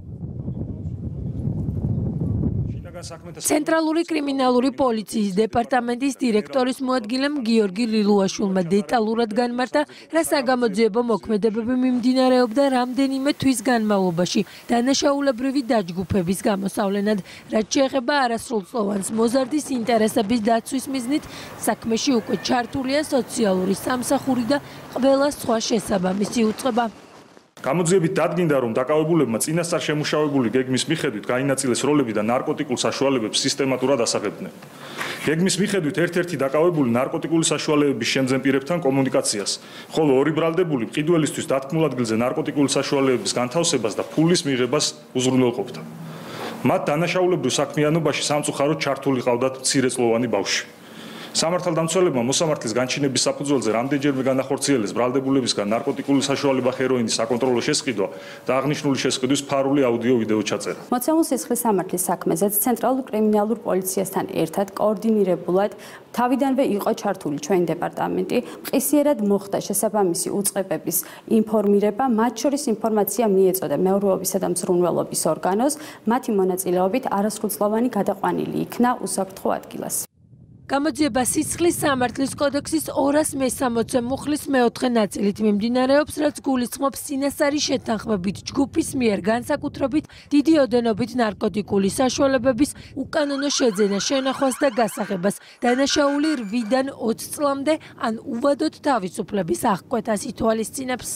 ცენტრალური კრიმინალური პოლიციის დეპარტამენტის დირექტორის მოადგილემ გიორგი ლილუაშვილმა დეტალურად განმარტა, რა საგამოძიებო მოქმედებები მიმდინარეობდა რამდენიმე თვის განმავლობაში დანაშაულებრივი დაჯგუფების გამოსავლენად, რაც შეეხება არასრულწლოვანს მოზარდის ინტერესების დაცვის მიზნით, საქმეში უკვე ჩართულია სოციალური სამსახური და ყველა სხვა შესაბამისი უწყება. გამოძიებით დადგინდა, რომ დაკავებულებმა წინასწარ შემუშავებული გეგმის მიხედვით გაინაწილეს როლები და ნარკოტიკულ საშუალებებს სისტემატურად ასაღებდნენ. გეგმის მიხედვით ერთ-ერთი დაკავებული ნარკოტიკული საშუალებების შემძემ პირებთან კომუნიკაციას, ხოლო ორი ბრალდებული მყიდველისთვის დათქმულ ადგილზე ნარკოტიკული საშუალებების განთავსებას და ფულის მიღებას უზრუნველყოფდა. მათ დანაშაულებრივ საქმიანობაში სამწუხაროდ ჩართული ჰყავდათ მცირეწლოვანი ბავშვი. სამართალდამცველებმა მოსამართლის განჩინების საფუძველზე რამდენჯერმე განახორციელეს ბრალდებულებისგან ნარკოტიკული საშუალება ჰეროინის საკონტროლო შესყიდვა და აღნიშნული შესყიდვის ფარული აუდიო-ვიდეო ჩაწერა. მოცემულ სისხლის სამართლის საქმეზეც ცენტრალურ კრიმინალურ პოლიციასთან ერთად კოორდინირებულად თავიდანვე იყო ჩართული ჩვენი დეპარტამენტი, მყისიერად მოხდა შესაბამისი უწყებების ინფორმირება, მათ შორის ინფორმაცია მიეწოდა მეურვეობისა და მზრუნველობის ორგანოს, მათი მონაწილეობით არასრულწლოვანი გადაყვანილი იქნა უსაფრთხო ადგილას. გამოძიება სისხლის სამართლის კოდექსის ორას მესამოცე მუხლის მეოთხე ნაწილით მიმდინარეობს, რაც გულისხმობს წინასწარი შეთანხმებით ჯგუფის მიერ განსაკუთრებით დიდი ოდენობით ნარკოტიკული საშუალებების უკანონო შეძენა, შენახვას და გასაღებას, დანაშაული რვიდან ოცი წლამდე ან უვადოდ თავისუფლების აღკვეთას ითვალისწინებს.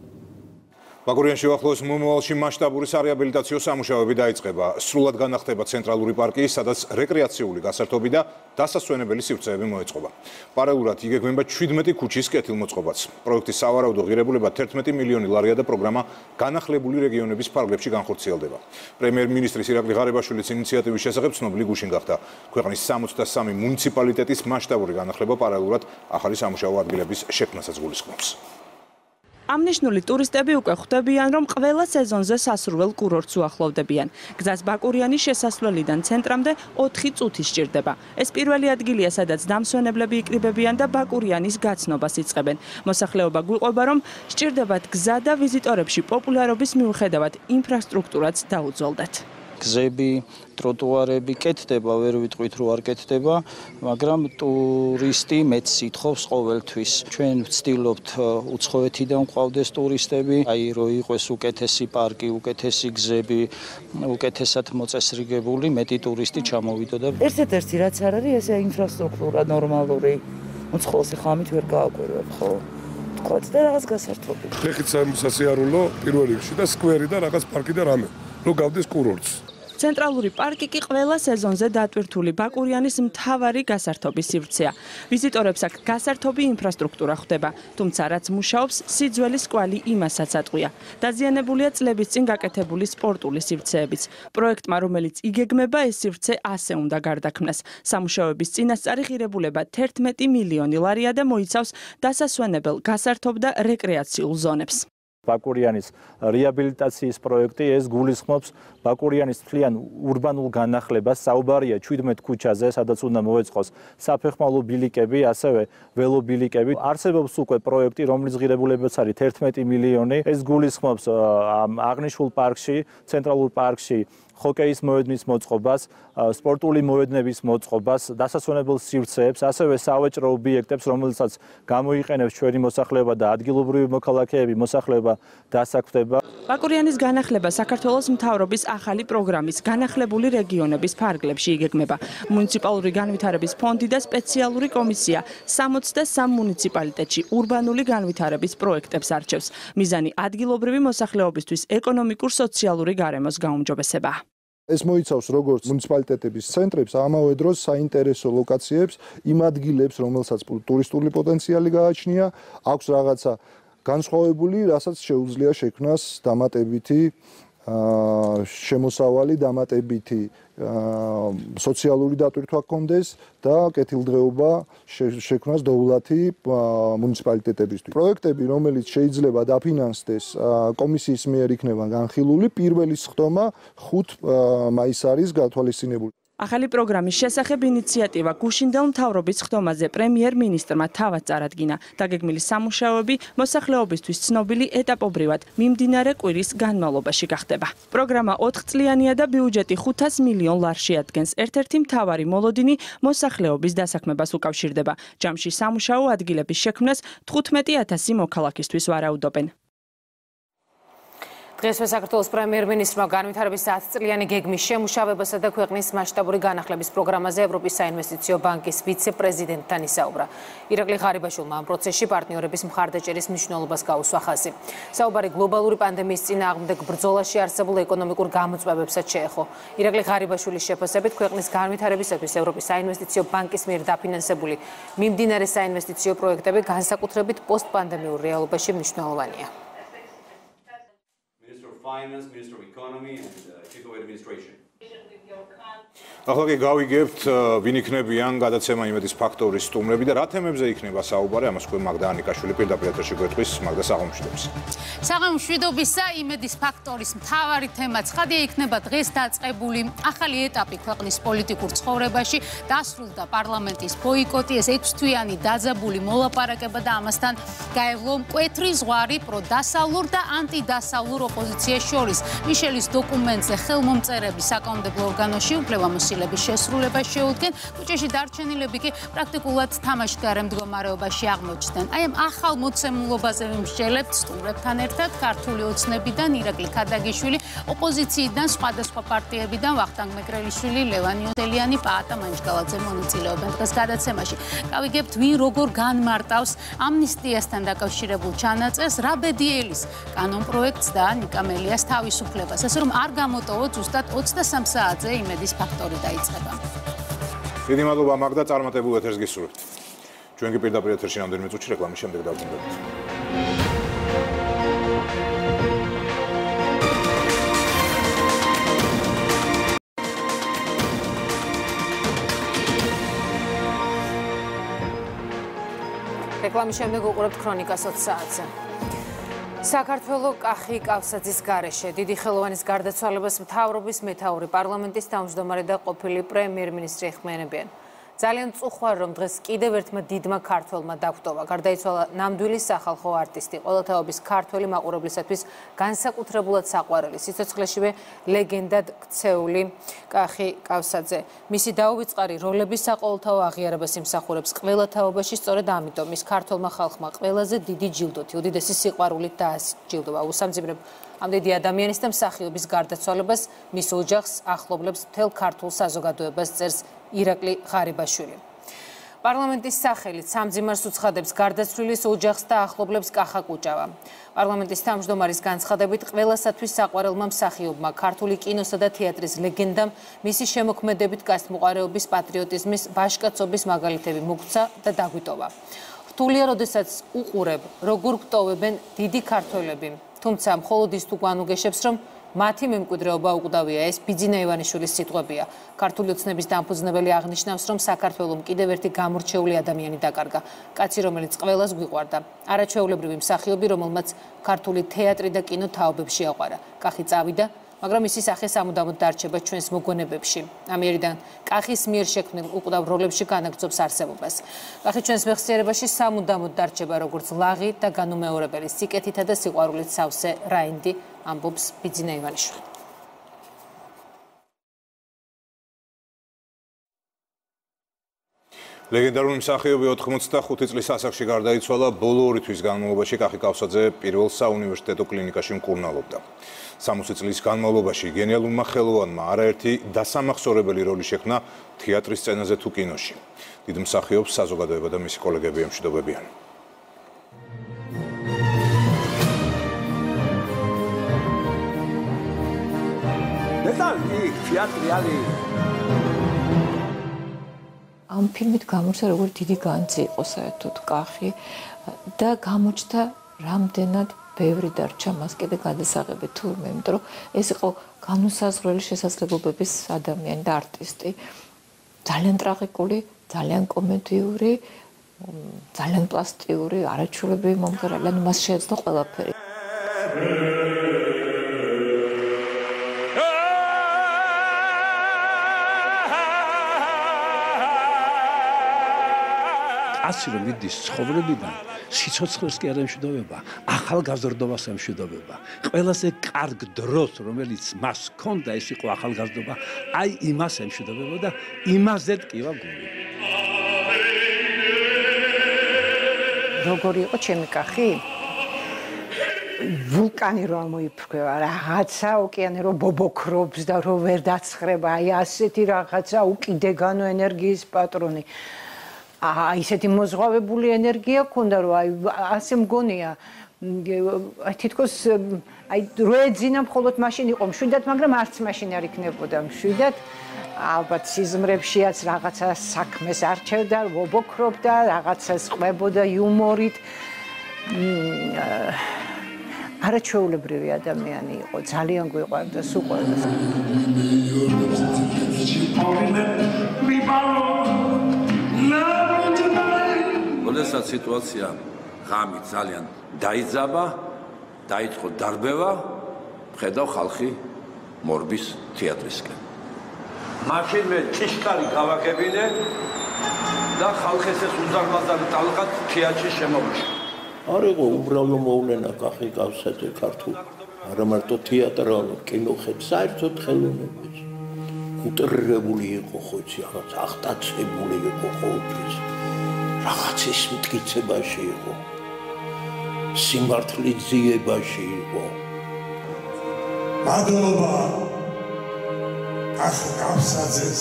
ბაკურიანში ახლოს მომავალში მასშტაბური სარეაბილიტაციო სამუშაოები დაიწყება. სრულად განახდება ცენტრალური პარკი, სადაც რეკრეაციული გასართობი და დასასვენებელი სივრცეები მოეწყობა. პარალელურად იგეგმება შვიდმეტი ქუჩის კეთილმოწყობაც. პროექტის სავარაუდო ღირებულება თერთმეტი მილიონი ლარია და პროგრამა განახლებული რეგიონების ფარგლებში განხორციელდება. პრემიერ-მინისტრის ირაკლი ღარიბაშვილის ინიციატივის შესახებ ცნობილი გუშინ გახდა. ქვეყნის სამოცდასამი მუნიციპალიტეტის მასშტაბური განახლება პარალელურად ახალი სამუშაო ადგილების შექმნასაც გულისხმობს. ამნიშნული ტურისტები უკვე ხვდებიან, რომ ყველა სეზონზე სასურველ კურორტს უახლოვდებიან. გზას ბაკურიანის შესასვლელიდან ცენტრამდე ოთხი წუთი სჭირდება. ეს პირველი ადგილია, სადაც დამსვენებლები იკრიბებიან და ბაკურიანის გაცნობას იწყებენ. მოსახლეობა გვიყვება, რომ სჭირდებათ გზა და ვიზიტორებში პოპულარობის მიუხედავად ინფრასტრუქტურაც დაუძველდათ. გზები, ტროტუარები კეთდება, ვერ ვიტყვით რომ არ კეთდება, მაგრამ ტურისტი მეც ითხოვს ყოველთვის. ჩვენ ვცდილობთ უცხოეთიდან ყავდეს ტურისტები, აი რომ იყოს უკეთესი პარკი, უკეთესი გზები, უკეთესად მოწესრიგებული, მეტი ტურისტი ჩამოვიდოდა. ერთ-ერთი რაც არ არის, ესე ინფრასტრუქტურა ნორმალური. უცხოელს ახლა ამით ვერ გააკვირვებ, ხო? თქვათ და რაღაც გასართობი. ფეხით სასიარულო პირველ რიგში და სკვერი და რაღაც პარკი და რამე. რომ გავდეს კურორტს. ცენტრალური პარკი კი ყველა სეზონზე დატვირთული ბაკურიანის მთავარი გასართობის სივრცეა. ვიზიტორებს აქ გასართობი ინფრასტრუქტურა ხვდება, თუმცა რაც მუშაობს, სიძველის კვალი იმასაც ატყვია. დაზიანებულია წლების წინ გაკეთებული სპორტული სივრცეებიც. პროექტმა, რომელიც იგეგმება, ეს სივრცე ასე უნდა გარდაქმნას. სამუშაოების წინასწარი ღირებულება თერთმეტი მილიონი ლარია და მოიცავს დასასვენებელ, გასართობ და რეკრეაციულ ზონებს. ბაკურიანის რეაბილიტაციის პროექტი. ეს გულისხმობს ბაკურიანის მთლიან ურბანულ განახლებას. საუბარია ჩვიდმეტ ქუჩაზე, სადაც უნდა მოეწყოს საფეხმავლო ბილიკები, ასევე ველობილიკები. არსებობს უკვე პროექტი, რომლის ღირებულებაც არის ერთმეტი მილიონი. ეს გულისხმობს აღნიშნულ პარკში, ცენტრალურ პარკში ჰოკეის მოედნის მოწყობას, სპორტული მოედნების მოწყობას, დასასვენებელ სივრცეებს, ასევე სავაჭრო ობიექტებს, რომელსაც გამოიყენებს ჩვენი მოსახლეობა და ადგილობრივი მოქალაქეები, მოსახლეობა დასაქმდება. ბაკურიანის განახლება საქართველოს მთავრობის ახალი პროგრამის განახლებული რეგიონების ფარგლებში იგეგმება. მუნიციპალური განვითარების ფონდი და სპეციალური კომისია სამოცდა სამ მუნიციპალიტეტში ურბანული განვითარების პროექტებს არჩევს. მიზანი ადგილობრივი მოსახლეობისთვის ეკონომიკურ-სოციალური გარემოს გაუმჯობესება. ეს მოიცავს როგორც მუნიციპალიტეტების ცენტრებს, ამავე დროს საინტერესო ლოკაციებს, იმ ადგილებს, რომელსაც ტურისტული პოტენციალი გააჩნია, აქვს რაღაცა განსხვავებული, რასაც შეუძლია შექმნას დამატებითი შემოსავალი, დამატებითი სოციალური დატვირთვა ჰქონდეს და კეთილდღეობა შექმნას დოვლათი მუნიციპალიტეტებისთვის. პროექტები, რომელიც შეიძლება დაფინანსდეს კომისიის მიერ იქნება განხილული, პირველი სხდომა ხუთ მაისს არის გათვალისწინებული. ახალი პროგრამის შესახებ ინიციატივა გუშინდელ მთავრობის ხდომაზე პრემიერ-მინისტრმა თავად წარადგინა. დაგეგმილი სამუშაოები მოსახლეობისთვის ცნობილი ეტაპობრივად მიმდინარე კვირის განმავლობაში გახდება. პროგრამა ოთხწლიანია და ბიუჯეტი ხუთას მილიონ ლარს შეადგენს. ერთ-ერთი მთავარი მოლოდინი მოსახლეობის დასაქმებას უკავშირდება. ჯამში სამუშაო ადგილების შექმნას თხუთმეტი ათასი მოქალაქისთვის ვარაუდობენ. დღესვე საქართველოს პრემიერ-მინისტრმა განვითარების ათწლიანი გეგმის შემუშავებასა და ქვეყნის მასშტაბური განახლების პროგრამაზე ევროპის საინვესტიციო ბანკის ვიცე-პრეზიდენტთან ისაუბრა. ირაკლი ღარიბაშვილმა ამ პროცესში პარტნიორების მხარდაჭერის მნიშვნელობას გაუსვა ხაზი. საუბარი გლობალური პანდემიის წინააღმდეგ ბრძოლაში არსებულ ეკონომიკურ გამოწვევებსაც შეეხო. ირაკლი ღარიბაშვილის შეფასებით ქვეყნის განვითარებისათვის ევროპის საინვესტიციო ბანკის მიერ დაფინანსებული მიმდინარე საინვესტიციო პროექტები განსაკუთრებით პოსტპანდემიურ რეალობაში მნიშვნელოვანია. Finance, Minister of Economy and uh, Chief of Administration. ახლა კი გავიგებთ ვინ იქნებიან გადაცემა იმედის ფაქტორის სტუმრები და რა თემებზე იქნება საუბარი, ამას თქვენ მაგდა ანიკაშვილი პირდაპირ ეთერში გვეტყვის. მაგდა საღამომშვიდობის. საღამომშვიდობისა იმედის ფაქტორის მთავარი თემა ცხადია იქნება დღეს დაწყებული ახალი ეტაპი ქვეყნის პოლიტიკურ ცხოვრებაში. დასრულდა პარლამენტის ბოიკოტი, ეს ექვსთვიანი დაძაბული მოლაპარაკება და ამასთან გაევლო მკვეთრი ზღვარი პროდასავლურ და ანტიდასავლურ ოპოზიციას შორის. მიშელის დოკუმენტზე ხელმომწერები საკანონმდებლო ორგანოში უფლებამოსილების შესრულებას შეუდგენ, კუჭეში დარჩენილები კი პრაქტიკულად თამაშგარე მდგომარეობაში აღმოჩნდნენ. აი ამ ახალ მოცემულობაზე ვიმსჯელებთ სტუმრებთან ერთად ქართული ოცნებიდან ირაკლი ქადაგიშვილი, ოპოზიციიდან სხვადასხვა პარტიებიდან ვახტანგ მეკრელიშვილი, ლევან იოსელიანი, პაატა მანჯგალაძე მონაწილეობენ დღეს გადაცემაში. გავიგებთ ვინ როგორ განმარტავს ამნისტიასთან დაკავშირებულ ჩანაწერს, რა ბედიელის კანონპროექტს და ნიკამელიას თავისუფლებას. ასე რომ არ გამოტოვოთ ზუსტად ოცდასამ საათზე იმედის ფაქტორი დაიწყება. დიდი მადლობა მაგდა, წარმატებულ ეთერს გისურვებთ. ჩვენ კი პირდაპირ ეთერში რამდენიმე წუთში რეკლამის შემდეგ დავბრუნდებით. რეკლამის შემდეგ უყურებთ ქრონიკას ოც საათზე. საქართველო კახი კავსაძის გარეშე დიდი ხელოვანის გარდაცვალებას მთავრობის მეთაური პარლამენტის თავმჯდომარე და ყოფილი პრემიერ-მინისტრი ეხმიანებიან. ძალიან წუხوار რომ დღეს კიდევ ერთმა დიდმა ქართველმა დაგვტოვა. გარდაიცვალა ნამდვილი სახალხო არტისტი, ყოველთაობის ქართველი მაყურებლისათვის განსაკუთრებულად საყვარელი, სიცოცხლეშივე ლეგენდად ქცეული კახი კავსაძე. მისი დაუვიწყარი როლების საყოველთაო აღიარებას იმსახურებს ყველა თაობაში, სწორედ ამიტომ ის ქართველმა ხალხმა ყველაზე დიდი ჯილდოთი, უდიდესი სიყვარულით დაასჯილდოვა. უსამძიმრებ ამ დიდი ადამიანის და მსახიობის გარდაცვალებას მის ოჯახს, ახლობლებს, მთელ ქართულ საზოგადოებას წერს ირაკლი ღარიბაშვილი. პარლამენტის სახელით სამძიმარს უცხადებს გარდაცვლილის ოჯახს და ახლობლებს კახა კუჭავა. პარლამენტის თავმჯდომარის განცხადებით ყველასათვის საყვარელმა მსახიობმა, ქართული კინოსა და თეატრის ლეგენდამ მისი შემოქმედებით გასტმოყარეობის, პატრიოტიზმის, ბაშკაცობის მაგალითები მოგცა და დაგვიტოვა. რთულია, როდესაც უყურებ, როგორ გვტოვებენ დიდი ქართველები. თუმცა მხოლოდ ის თუ გვანუგეშებს, რომ მათი მემკვიდრეობა უკვდავია, ეს ბიძინა ივანიშვილის სიტყვებია. ქართული ოცნების დამფუძნებელი აღნიშნავს, რომ საქართველოს კიდევ ერთი გამორჩეული ადამიანი დაკარგა, კაცი, რომელიც ყველას გვიყვარდა. არაჩვეულებრივი მსახიობი, რომელმაც ქართული თეატრი და კინო თაობებში აყვარა. კახი წავიდა, მაგრამ მისი სახე სამუდამოდ დარჩება ჩვენს მოგონებებში. ამიერიდან კახის მიერ შექმნილ უკვდავ როლებში განაგრძობს არსებობას. კახი ჩვენს მეხსიერებაში სამუდამოდ დარჩება როგორც ლაღი და განუმეორებელი სიკეთითა და სიყვარულით სავსე რაინდი, ამბობს ბიძინა ივანიშვილი. ლეგენდარული მსახიობი ოთხმოცდახუთი წლის ასაკში გარდაიცვალა, ბოლო ორი თვის განმავლობაში კახი კავსაძე პირველ საუნივერსიტეტო კლინიკაში მკურნალობდა. სამოცი წლის განმავლობაში გენიალურმა ხელოვანმა არაერთი დასამახსოვრებელი როლი შექმნა თეატრის სცენაზე თუ კინოში. დიდ მსახიობს საზოგადოება და მისი კოლეგები ემშვიდობებიან. ამ ფილმით გამორჩა როგორც დიდი განძი იყო საერთოდ კახი და გამოჩნდა რამდენად ბევრი დარჩა მას კიდე გადასაღები თურმე, იმიტომ რომ ეს იყო განუსაზღვრელი შესაძლებლობების ადამიანი და არტისტი. ძალიან ტრაგიკული, ძალიან კომედიური, ძალიან პლასტიური, არაჩვეულებრივი მომღერალი, ანუ მას შეეძლო ყველაფერი. კაცი რომ მიდის ცხოვრებიდან, სიცოცხლეს კი არ ემშვიდობება, ახალგაზრდობას ემშვიდობება. ყველაზე კარგ დროს, რომელიც მას ჰქონდა, ეს იყო ახალგაზრდობა, აი იმას ემშვიდობება და იმაზე ტკივა გული. როგორი იყო ჩემი კახი? ვულკანი რომ მოიფრქვევა, რაღაცა ოკეანე რომ ბობოქრობს და რომ ვერ დაცხრება, აი ასეთი რაღაცა უკიდეგანო ენერგიის პატრონი. აი ისეთი მოზღვავებული ენერგია ქონდა, რომ აი ასე მგონია, აი თითქოს აი რო ეძინა მხოლოდ მაშინ იყო მშვიდად, მაგრამ არც მაშინ არ იქნებოდა მშვიდად. ალბათ სიზმრებშიაც რაღაცა საქმეს არჩევდა, ვობოქრობდა, რაღაცას ყვებოდა იუმორით. არაჩვეულებრივი ადამიანი იყო, ძალიან გვიყვარდა სულ ყველას. როდესაც სიტუაცია ღამით ძალიან დაიძაბა, დაიწყო დარბევა, ხედავ ხალხი მორბის თეატრისკენ. მაშინ მე ჭიშკარი გავაკებინე და ხალხის ეს უზარმაზარი ტალღად თეატრში შემოვიშვი. არ იყო უბრალო მოვლენა კახი კავსაძე ქართულ, არა მარტო თეატრალურ, კინოხებს, საერთოდ ხელოვნებაში. უტრირებული იყო ხო იცი, რაღაც აღტაცებული იყო ყოველთვის. რაღაცის მტკიცებაში იყო, სიმართლის ძიებაში იყო. მადლობა კახი კავსაძეს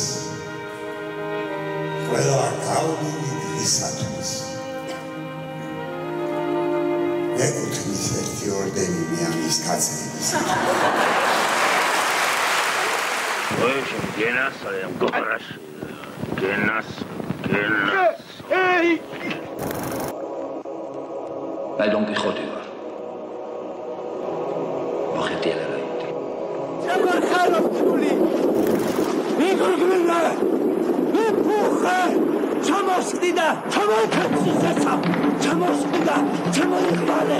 ყველა კალმული დღისათვის. ეკუთვნის ერთი ორდენი მიანის კაცების. ოეშენ გენას აიამ გორას გენას გენას Ei! Ai Don Quixote var. Bajete la raíz. ¡Chamar Carlos Chuli! ¡Igor Grilla! ¡Empuja! ¡Chamos Dida! ¡Chamos Pepsi! ¡Chamos Dida! ¡Chamos Vale!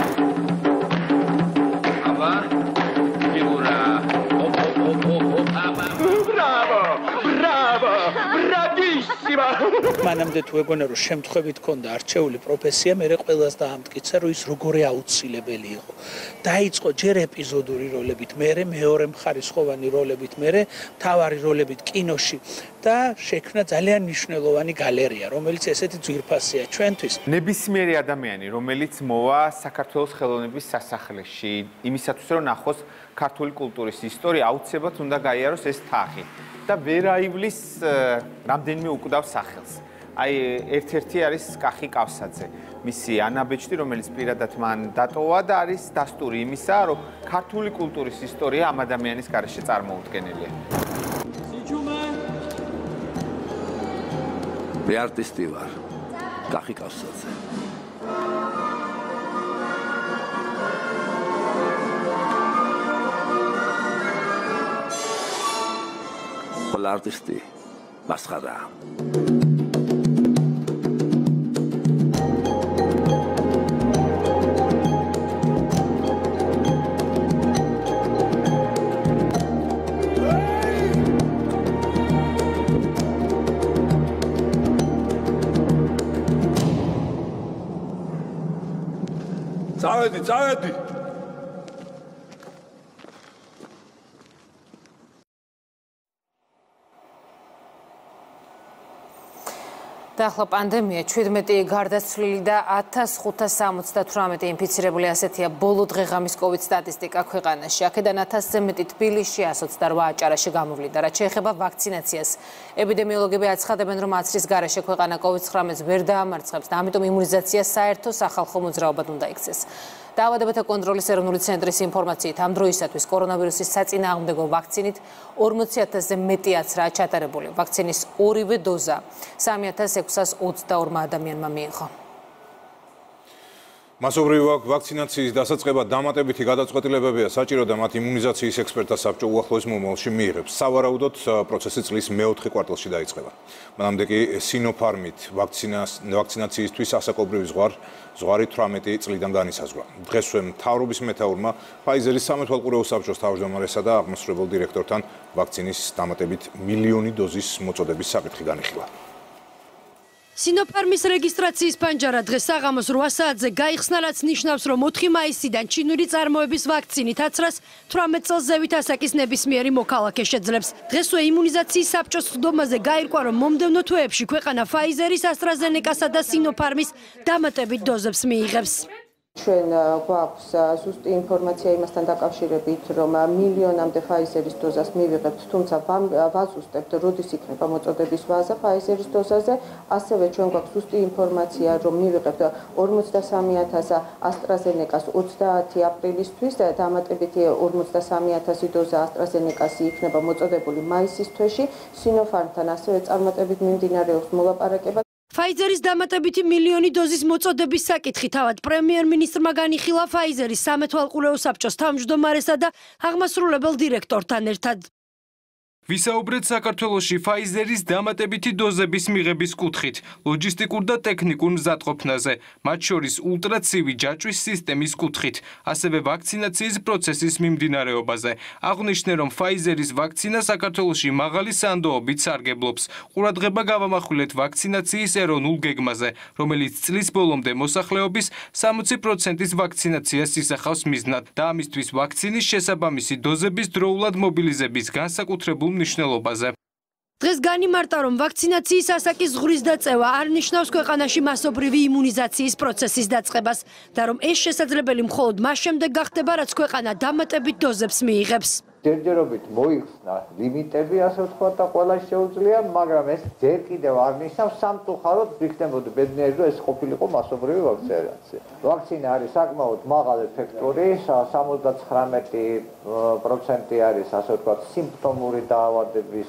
Aba, figura. Oh, oh, oh, oh, oh, aba. Bravo! Bravo! Bravissima! მანამდე თუ ეგონა რომ შემთხვევით ქონდა არჩეული პროფესია, მე ყველას დაამტკიცა რომ ის როგორი აუცილებელი იყო. დაიწყო ჯერ ეპიზოდური როლებით, მერე მეორე მხარისხოვანი როლებით, მერე მთავარი როლებით კინოში და შექმნა ძალიან მნიშვნელოვანი გალერეა, რომელიც ესეთი ძვირფასია ჩვენთვის. ნებისმიერი ადამიანი, რომელიც მოვა საქართველოს ხელოვნების სასახლეში, იმისათვის რომ ნახოს ქართული კულტურის ისტორია, აუცილებლად უნდა გაიაროს ეს თაღი და ვერ აივლის რამდენიმე უკვდავ სახელს. აი ერთ-ერთი არის კახი კავსაძე, მისი ანაბეჭდი, რომელიც პირადად მან დატოვა და არის დასტური იმისა, რომ ქართული კულტურის ისტორია ამ ადამიანის გარეშე წარმოუდგენელია. მე არტისტი ვარ, კახი კავსაძე. ახალ არტისტი მასხარაა. წავედი, წავედი. და ახლა პანდემია, შვიდმეტი გარდაცვლილი და ათას ხუთას სამოცდათვრამეტი ინფიცირებული ასეთია ბოლო დღეღამის კოვიდ სტატისტიკა ქვეყანაში. აქედან ათასზე მეტი თბილისში, ასი ოცდარვა აჭარაში გამოვლინდა. რაც შეეხება ვაქცინაციას, ეპიდემიოლოგები აცხადებენ, რომ აცრის გარეშე ქვეყანა კოვიდ ცხრამეტს ვერ დაამარცხებს და ამიტომ იმუნიზაცია საერთო სახალხო მოძრაობად უნდა იქცეს. დაავადებათა კონტროლის ეროვნული ცენტრის ინფორმაციით ამ დროისათვის კორონავირუსის საწინააღმდეგო ვაქცინით ორმოცი ათასზე მეტი აცრაა ჩატარებული. ვაქცინის ორივე დოზა სამი ათას ექვსას ოცდაორმა ადამიანმა მიიღო. მასობრივი ვაქცინაციის დასაწყებად დამატებითი გადაწყვეტილებებია საჭირო და მათ იმუნიზაციის ექსპერტთა საბჭო უახლოეს მომავალში მიიღებს. სავარაუდოდ პროცესი წლის მეოთხე კვარტალში დაიწყება. მანამდე კი სინოფარმით ვაქცინაციისთვის ასაკობრივი ზღვარ ზღვარი თვრამეტი წლიდან განისაზღვრა. დღესვე მთავრობის მეთაურმა ფაიზერის სამეთვალყურეო საბჭოს თავმჯდომარესა და აღმასრულებელ დირექტორთან ვაქცინის დამატებით მილიონი დოზის მოწოდების საკითხი განიხილა. სინოფარმის რეგისტრაციის პანჯარა დღეს საღამოს რვა საათზე გაიხსნა, რაც ნიშნავს, რომ ოთხი მაისიდან ჩინური წარმოების ვაქცინით აცრას თვრამეტ წელს ზევით ასაკის ნებისმიერი მოქალაქე შეძლებს. დღესვე იმუნიზაციის საბჭოს სხდომაზე გაირკვა, რომ მომდევნო თვეებში ქვეყანა ფაიზერის, ასტრაზენეკასა და სინოფარმის დამატებით დოზებს მიიღებს. ჩვენ გვაქვს ზუსტი ინფორმაცია იმასთან დაკავშირებით, რომ მილიონამდე ფაიზერის დოზას მივიღებთ, თუმცა ვაზუსტებთ, როდის იქნება მოწოდების ვაზა ფაიზერის დოზაზე. ასევე ჩვენ გვაქვს ზუსტი ინფორმაცია, რომ მივიღებთ ორმოცდასამი ათას ასტრაზენეკას ოცდაათი აპრილისთვის, დამატებითი ორმოცდასამი ათასი დოზა ასტრაზენეკასი იქნება მოწოდებული მაისის თვეში. სინოფარმთან ასევე წარმატებით მიმდინარეობს მოლაპარაკება. ფაიზერის დამატებითი მილიონი დოზის მოწოდების საკითხი თავად პრემიერ-მინისტრმა განიხილა ფაიზერის სამეთვალყურეო საბჭოს თავმჯდომარესა და აღმასრულებელ დირექტორთან ერთად. ვისაუბრეთ საქართველოში ფაიზერის დამატებითი დოზების მიღების კუთხით, ლოჯისტიკურ და ტექნიკურ მზადყოფნაზე, მათ შორის ულტრაცივი ჯაჭვის სისტემის კუთხით, ასევე ვაქცინაციის პროცესის მიმდინარეობაზე. აღნიშნე, რომ ფაიზერის ვაქცინა საქართველოში მაღალი სანდოობით სარგებლობს. ყურადღება გავამახვილეთ ვაქცინაციის ეროვნულ გეგმაზე, რომელიც წლის ბოლომდე მოსახლეობის სამოცი პროცენტის ვაქცინაციას ისახავს მიზნად და ამისთვის ვაქცინის შესაბამისი დოზების დროულად მობილიზების განსაკუთრებულ მნიშვნელობაზე. დღეს განიმარტა, რომ ვაქცინაციის ასაკის ზღვრის დაწევა არ ნიშნავს ქვეყანაში მასობრივი იმუნიზაციის პროცესის დაწყებას და რომ ეს შესაძლებელი მხოლოდ მას შემდეგ გახდება, რაც ქვეყანა დამატებით დოზებს მიიღებს. ჯერჯერობით მოიხსნა ლიმიტები, ასე ვთქვათ, და ყველა შეუძლია, მაგრამ ეს ჯერ კიდევ არ ნიშნავს სამწუხაროდ ვიქნებოდი ბედნიერი, რომ ეს ყოფილიყო მასობრივი ვაქცინაცია. ვაქცინა არის საკმაოდ მაღალ ეფექტური, სამოცდათხრამეტი პროცენტი არის, ასე ვთქვათ, სიმპტომური დაავადების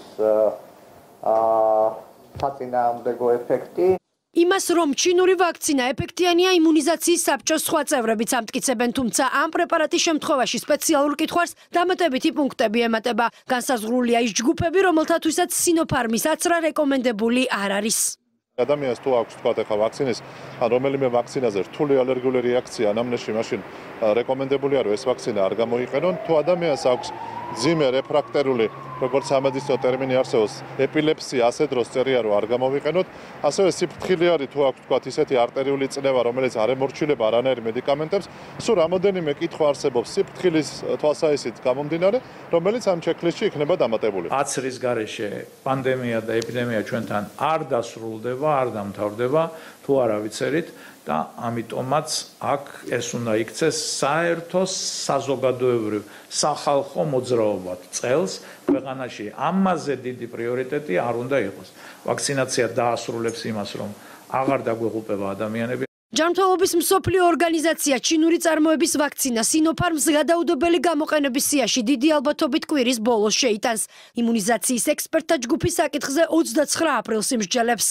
საწინააღმდეგო ეფექტი. იმას, რომ ჩინური ვაქცინა ეფექტიანია, იმუნიზაციის საბჭოს სხვა წევრებიც ამტკიცებენ, თუმცა ამ პრეპარატის შემთხვევაში სპეციალურ კითხვას დამატებითი პუნქტები ემატება. განსაზღვრულია ის ჯგუფები, რომელთათვისაც სინოფარმის აცრა რეკომენდებული არ არის. ადამიანს თუ აქვს თქვა ახლა ვაქცინის, ან რომელიმე ვაქცინაზე რთული ალერგიული რეაქცია ანამნეზში, მაშინ რეკომენდებულია რომ ეს ვაქცინა არ გამოიყენონ. თუ ადამიანს აქვს ძიმე რეფრაქტერული, როგორც სამედიცინო ტერმინი არსებობს, ეპილეფსია, ასე დროს წერია რომ არ გამოვიყენოთ. ასევე სიფრთხილე არის თუ აქვს თქვა ისეთი არტერიული წნევა, რომელიც არ ემორჩილება არანაირ მედიკამენტებს. სულ რამოდენიმე კითხვა არსებობს სიფრთხილის თვალსაჩინით გამომდინარე, რომელიც ამ ჩექლისტში იქნება დამატებული. აცრის გარეშე პანდემია და ეპიდემია ჩვენთან არ დასრულდება, არ დამთავრდება, თუ არა ვიცერით. და ამიტომაც აქ ეს უნდა იქცეს საერთო საზოგადოებრივ სახალხო მოძრაობად წელს ქვეყანაში ამაზე დიდი პრიორიტეტი არ უნდა იყოს. ვაქცინაცია დაასრულებს იმას, რომ აღარ დაგვეღუპება ადამიანები. ჯანმრთელობის მსოფლიო ორგანიზაცია ჩინური წარმოების ვაქცინა სინოფარმს გადაუდებელი გამოყენების სიაში დიდი ალბათობით კვირის ბოლოს შეიტანს. იმუნიზაციის ექსპერტთა ჯგუფის საკითხზე ოცდაცხრა აპრილს იმსჯელებს.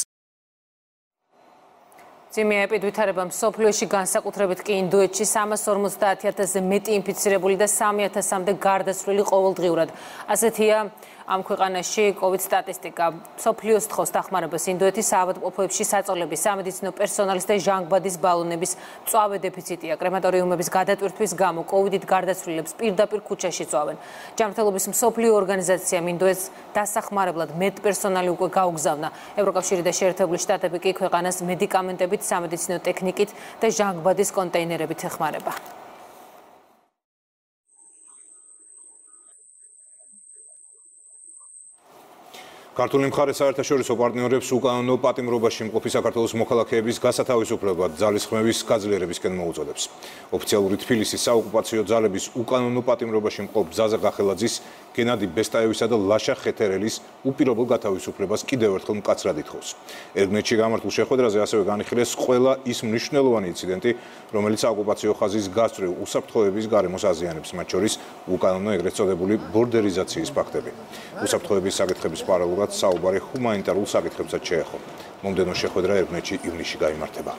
ძიმე ეპიდვითარება მსოფლიოში განსაკუთრებით კი ინდოეთში სამას ორმოცდაათი ათასზე მეტი ინფიცირებული და სამი ათასამდე გარდაცვლილი ყოველდღიურად. ასეთია ამ ქვეყანაში COVID სტატისტიკა. სოფლიოს თხოვს დახმარებას ინდოეთის საავადმყოფოებში საწოლების, სამედიცინო პერსონალის და ჟანგბადის ბალონების მწვავე დეფიციტია. კრემატორიუმების გადატვირთვის გამო COVID-ით გარდაცვლილებს პირდაპირ ქუჩაში წვავენ. ჯანმრთელობის მსოფლიო ორგანიზაციამ ინდოეთს დასახმარებლად მედპერსონალი უკვე გაუგზავნა. ევროკავშირი და შეერთებული შტატები კი ქვეყანას მედიკამენტებით, სამედიცინო ტექნიკით და ჟანგბადის კონტეინერებით ეხმარება. ქართული მხარე საერთაშორისო პარტნიორებს უკანონო პატიმრობაში მყოფი საქართველოს მოქალაქეების გასათავისუფლებლად ძალისხმევის გაძლიერებისკენ მოუწოდებს. ოფიციალური თბილისის საოკუპაციო ძალების უკანონო პატიმრობაში მყოფ ზაზა გახელაძის, გენადი ბესტაევისა და ლაშა ხეთერელის უპირობო გათავისუფლებას კიდევ ერთხელ მკაცრად ითხოვს. ერგნეთში გამართულ შეხვედრაზე ასევე განიხილეს ყველა ის მნიშვნელოვანი ინციდენტი, რომელიც საოკუპაციო ხაზის გასწვრივ უსაფრთხოების გარემოს აზიანებს, მათ შორის უკანონო ეგრეთ წოდებული ბორდერიზაციის ფაქტები. უსაფრთხოების საკითხების პარალელურად საუბარი ჰუმანიტარულ საკითხებსაც შეეხო. მომდევნო შეხვედრა ერგნეთში ივნისში გაიმართება.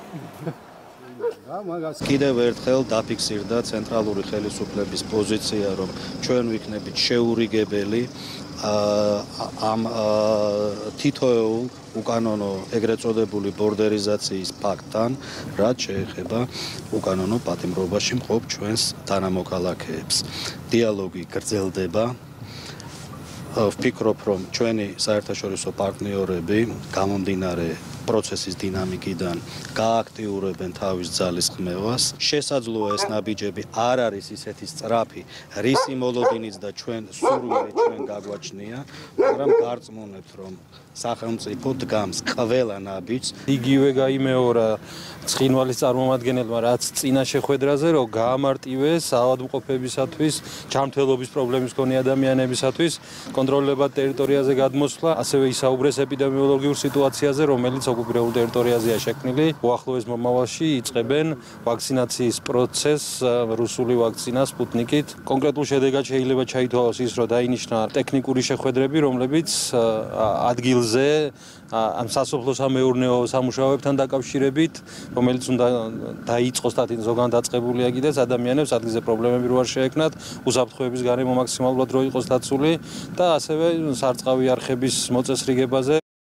კიდევ ერთხელ დაფიქსირდა ცენტრალური ხელისუფლების პოზიცია, რომ ჩვენ ვიქნებით შეურიგებელი ამ თითოეულ უკანონო ეგრეთ წოდებული ბორდერიზაციის ფაქტთან, რაც შეეხება უკანონო პატიმრობაში მყოფ ჩვენს თანამოქალაქეებს. დიალოგი გრძელდება. ვფიქრობ, რომ ჩვენი საერთაშორისო პარტნიორები გამომდინარე პროცესის დინამიკიდან გააქტიურებენ თავის ძალისხმევას. შესაძლოა ეს ნაბიჯები არ არის ისეთი სწრაფი, რისი მოლოდინიც და ჩვენ სურვილი ჩვენ გაგვაჩნია, მაგრამ გარწმუნებთ, რომ სახელმწიფო დგამს ყველა ნაბიჯს. იგივე გაიმეორა ცხინვალის წარმომადგენელმა, რაც წინა შეხვედრაზე, რომ გაამარტივეს ავადმყოფებისათვის, ჯანმრთელობის პრობლემის მქონე ადამიანებისათვის კონტროლებად ტერიტორიაზე გადმოსვლა, ასევე ისაუბრეს ეპიდემიოლოგიურ სიტუაციაზე, რომელიც ოკუპირებულ ტერიტორიაზეა შექმნილი. უახლოეს მომავალში იწყებენ ვაქცინაციის პროცესს რუსული ვაქცინა სპუტნიკით. კონკრეტულ შედეგად შეიძლება ჩაითვალოს ის, რომ დაინიშნა ტექნიკური შეხვედრები, რომლებიც ადგილზე ამ სასოფლო-სამეურნეო სამუშაოებთან დაკავშირებით, რომელიც უნდა დაიწყოს და ზოგან დაწყებულია კიდეც ადამიანებს ადგილზე პრობლემები რო არ შეექმნათ, უსაფრთხოების გარემო მაქსიმალურად რო იყოს დაცული და ასევე სარწყავი არხების მოწესრიგებაზე.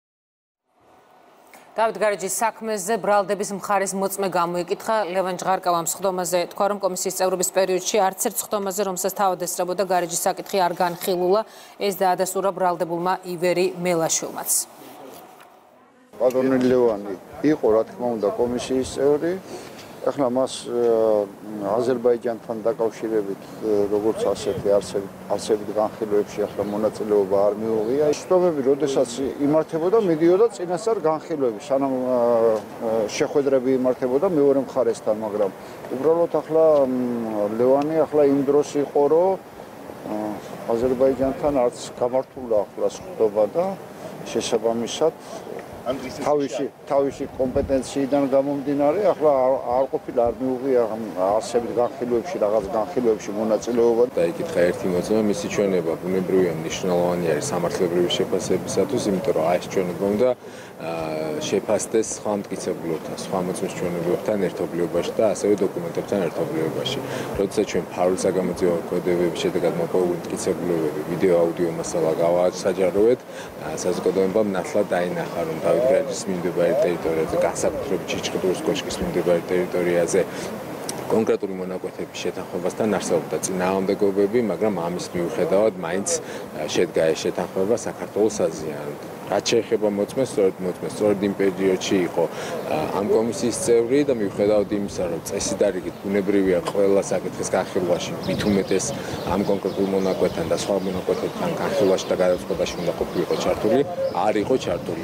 დავით გარეჯის საქმეზე ბრალდების მხარის მოწმე გამოიკითხა. ლევან ჟღარკავამ სხდომაზე თქვა, რომ კომისიის წევრობის პერიოდში არც ერთ სხდომაზე, რომელსაც თავად ესწრებოდა გარეჯის საკითხი არ განხილულა. ეს დაადასტურა ბრალდებულმა ივერი მელაშვილმაც. პატრონი ლევანი იყო, რა თქმა უნდა, კომისიის წევრი. ახლა მას აზერბაიჯანთან დაკავშირებით, როგორც ასეთი არსებით განხილვებში ახლა მონაწილეობა არ მიუღია. სხდომები, როდესაც იმართებოდა, მიდიოდა წინასწარ განხილვები, სანამ შეხვედრები იმართებოდა მეორე მხარესთან, მაგრამ უბრალოდ ახლა ლევანი ახლა იმ დროს იყო, რომ აზერბაიჯანთან არც გამართულა ახლა სხდომა და შესაბამისად თავისი თავისი კომპეტენციიდან გამომდინარე, ახლა არ ყოფილა არ მიუღია არსებით განხილვებში, რაღაც განხილვებში მონაწილეობა. დაიკითხა ერთი მოწმე, მისი ჩვენება ბუნებრივია მნიშვნელოვანი არის სამართლებრივი შეფასებისათვის, იმიტომ რომ აი ეს ჩვენება უნდა შეფასდეს სხვა მტკიცებულებთან, სხვა მოწმის ჩვენებებთან ერთობლიობაში და ასევე დოკუმენტებთან ერთობლიობაში. როდესაც ჩვენ ფაულის საგამოძიებო კოდებების შედეგად მოპოვებული მტკიცებულებები, ვიდეო, აუდიო მასალა გავასაჯაროვეთ, საზოგადოებამ ნათლად დაინახა, რომ დავით გარეჯის მიმდებარე ტერიტორიაზე, განსაკუთრებით ჩიჩხიდურის კოშკის მიმდებარე ტერიტორიაზე კონკრეტული მონაკვეთების შეთანხმებასთან არსებობდა წინააღმდეგობები, მაგრამ ამის მიუხედავად მაინც შედგა ეს შეთანხმება საქართველოს აზიანად. რაც შეეხება მოწმეს, სწორედ მოწმეს, სწორედ იმ პერიოდში იყო ამ კომისიის წევრი და მიუხედავად იმისა, რომ წესით და რიგით ბუნებრივია ყველა საკითხის განხილვაში, მით უმეტეს ამ კონკრეტულ მონაკვეთთან და სხვა მონაკვეთებთან განხილვაში და გადაწყვეტაში უნდა ყოფილიყო ჩართული, არ იყო ჩართული.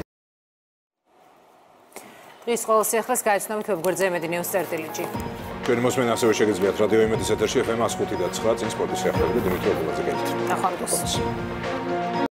დღის ყოველ სიახლეს გაიცნობით ვებ-გვერდზე Imedi News წერტილიჯი. ჩვენი მოსმენა ასევე შეგიძლიათ რადიო Imedi-ის ეთერში ეფ ემ ხუთი და ცხრა წინ სპორტის სიახლეები დიმიტრი ობოლაძე გეთით. ნახვამდის.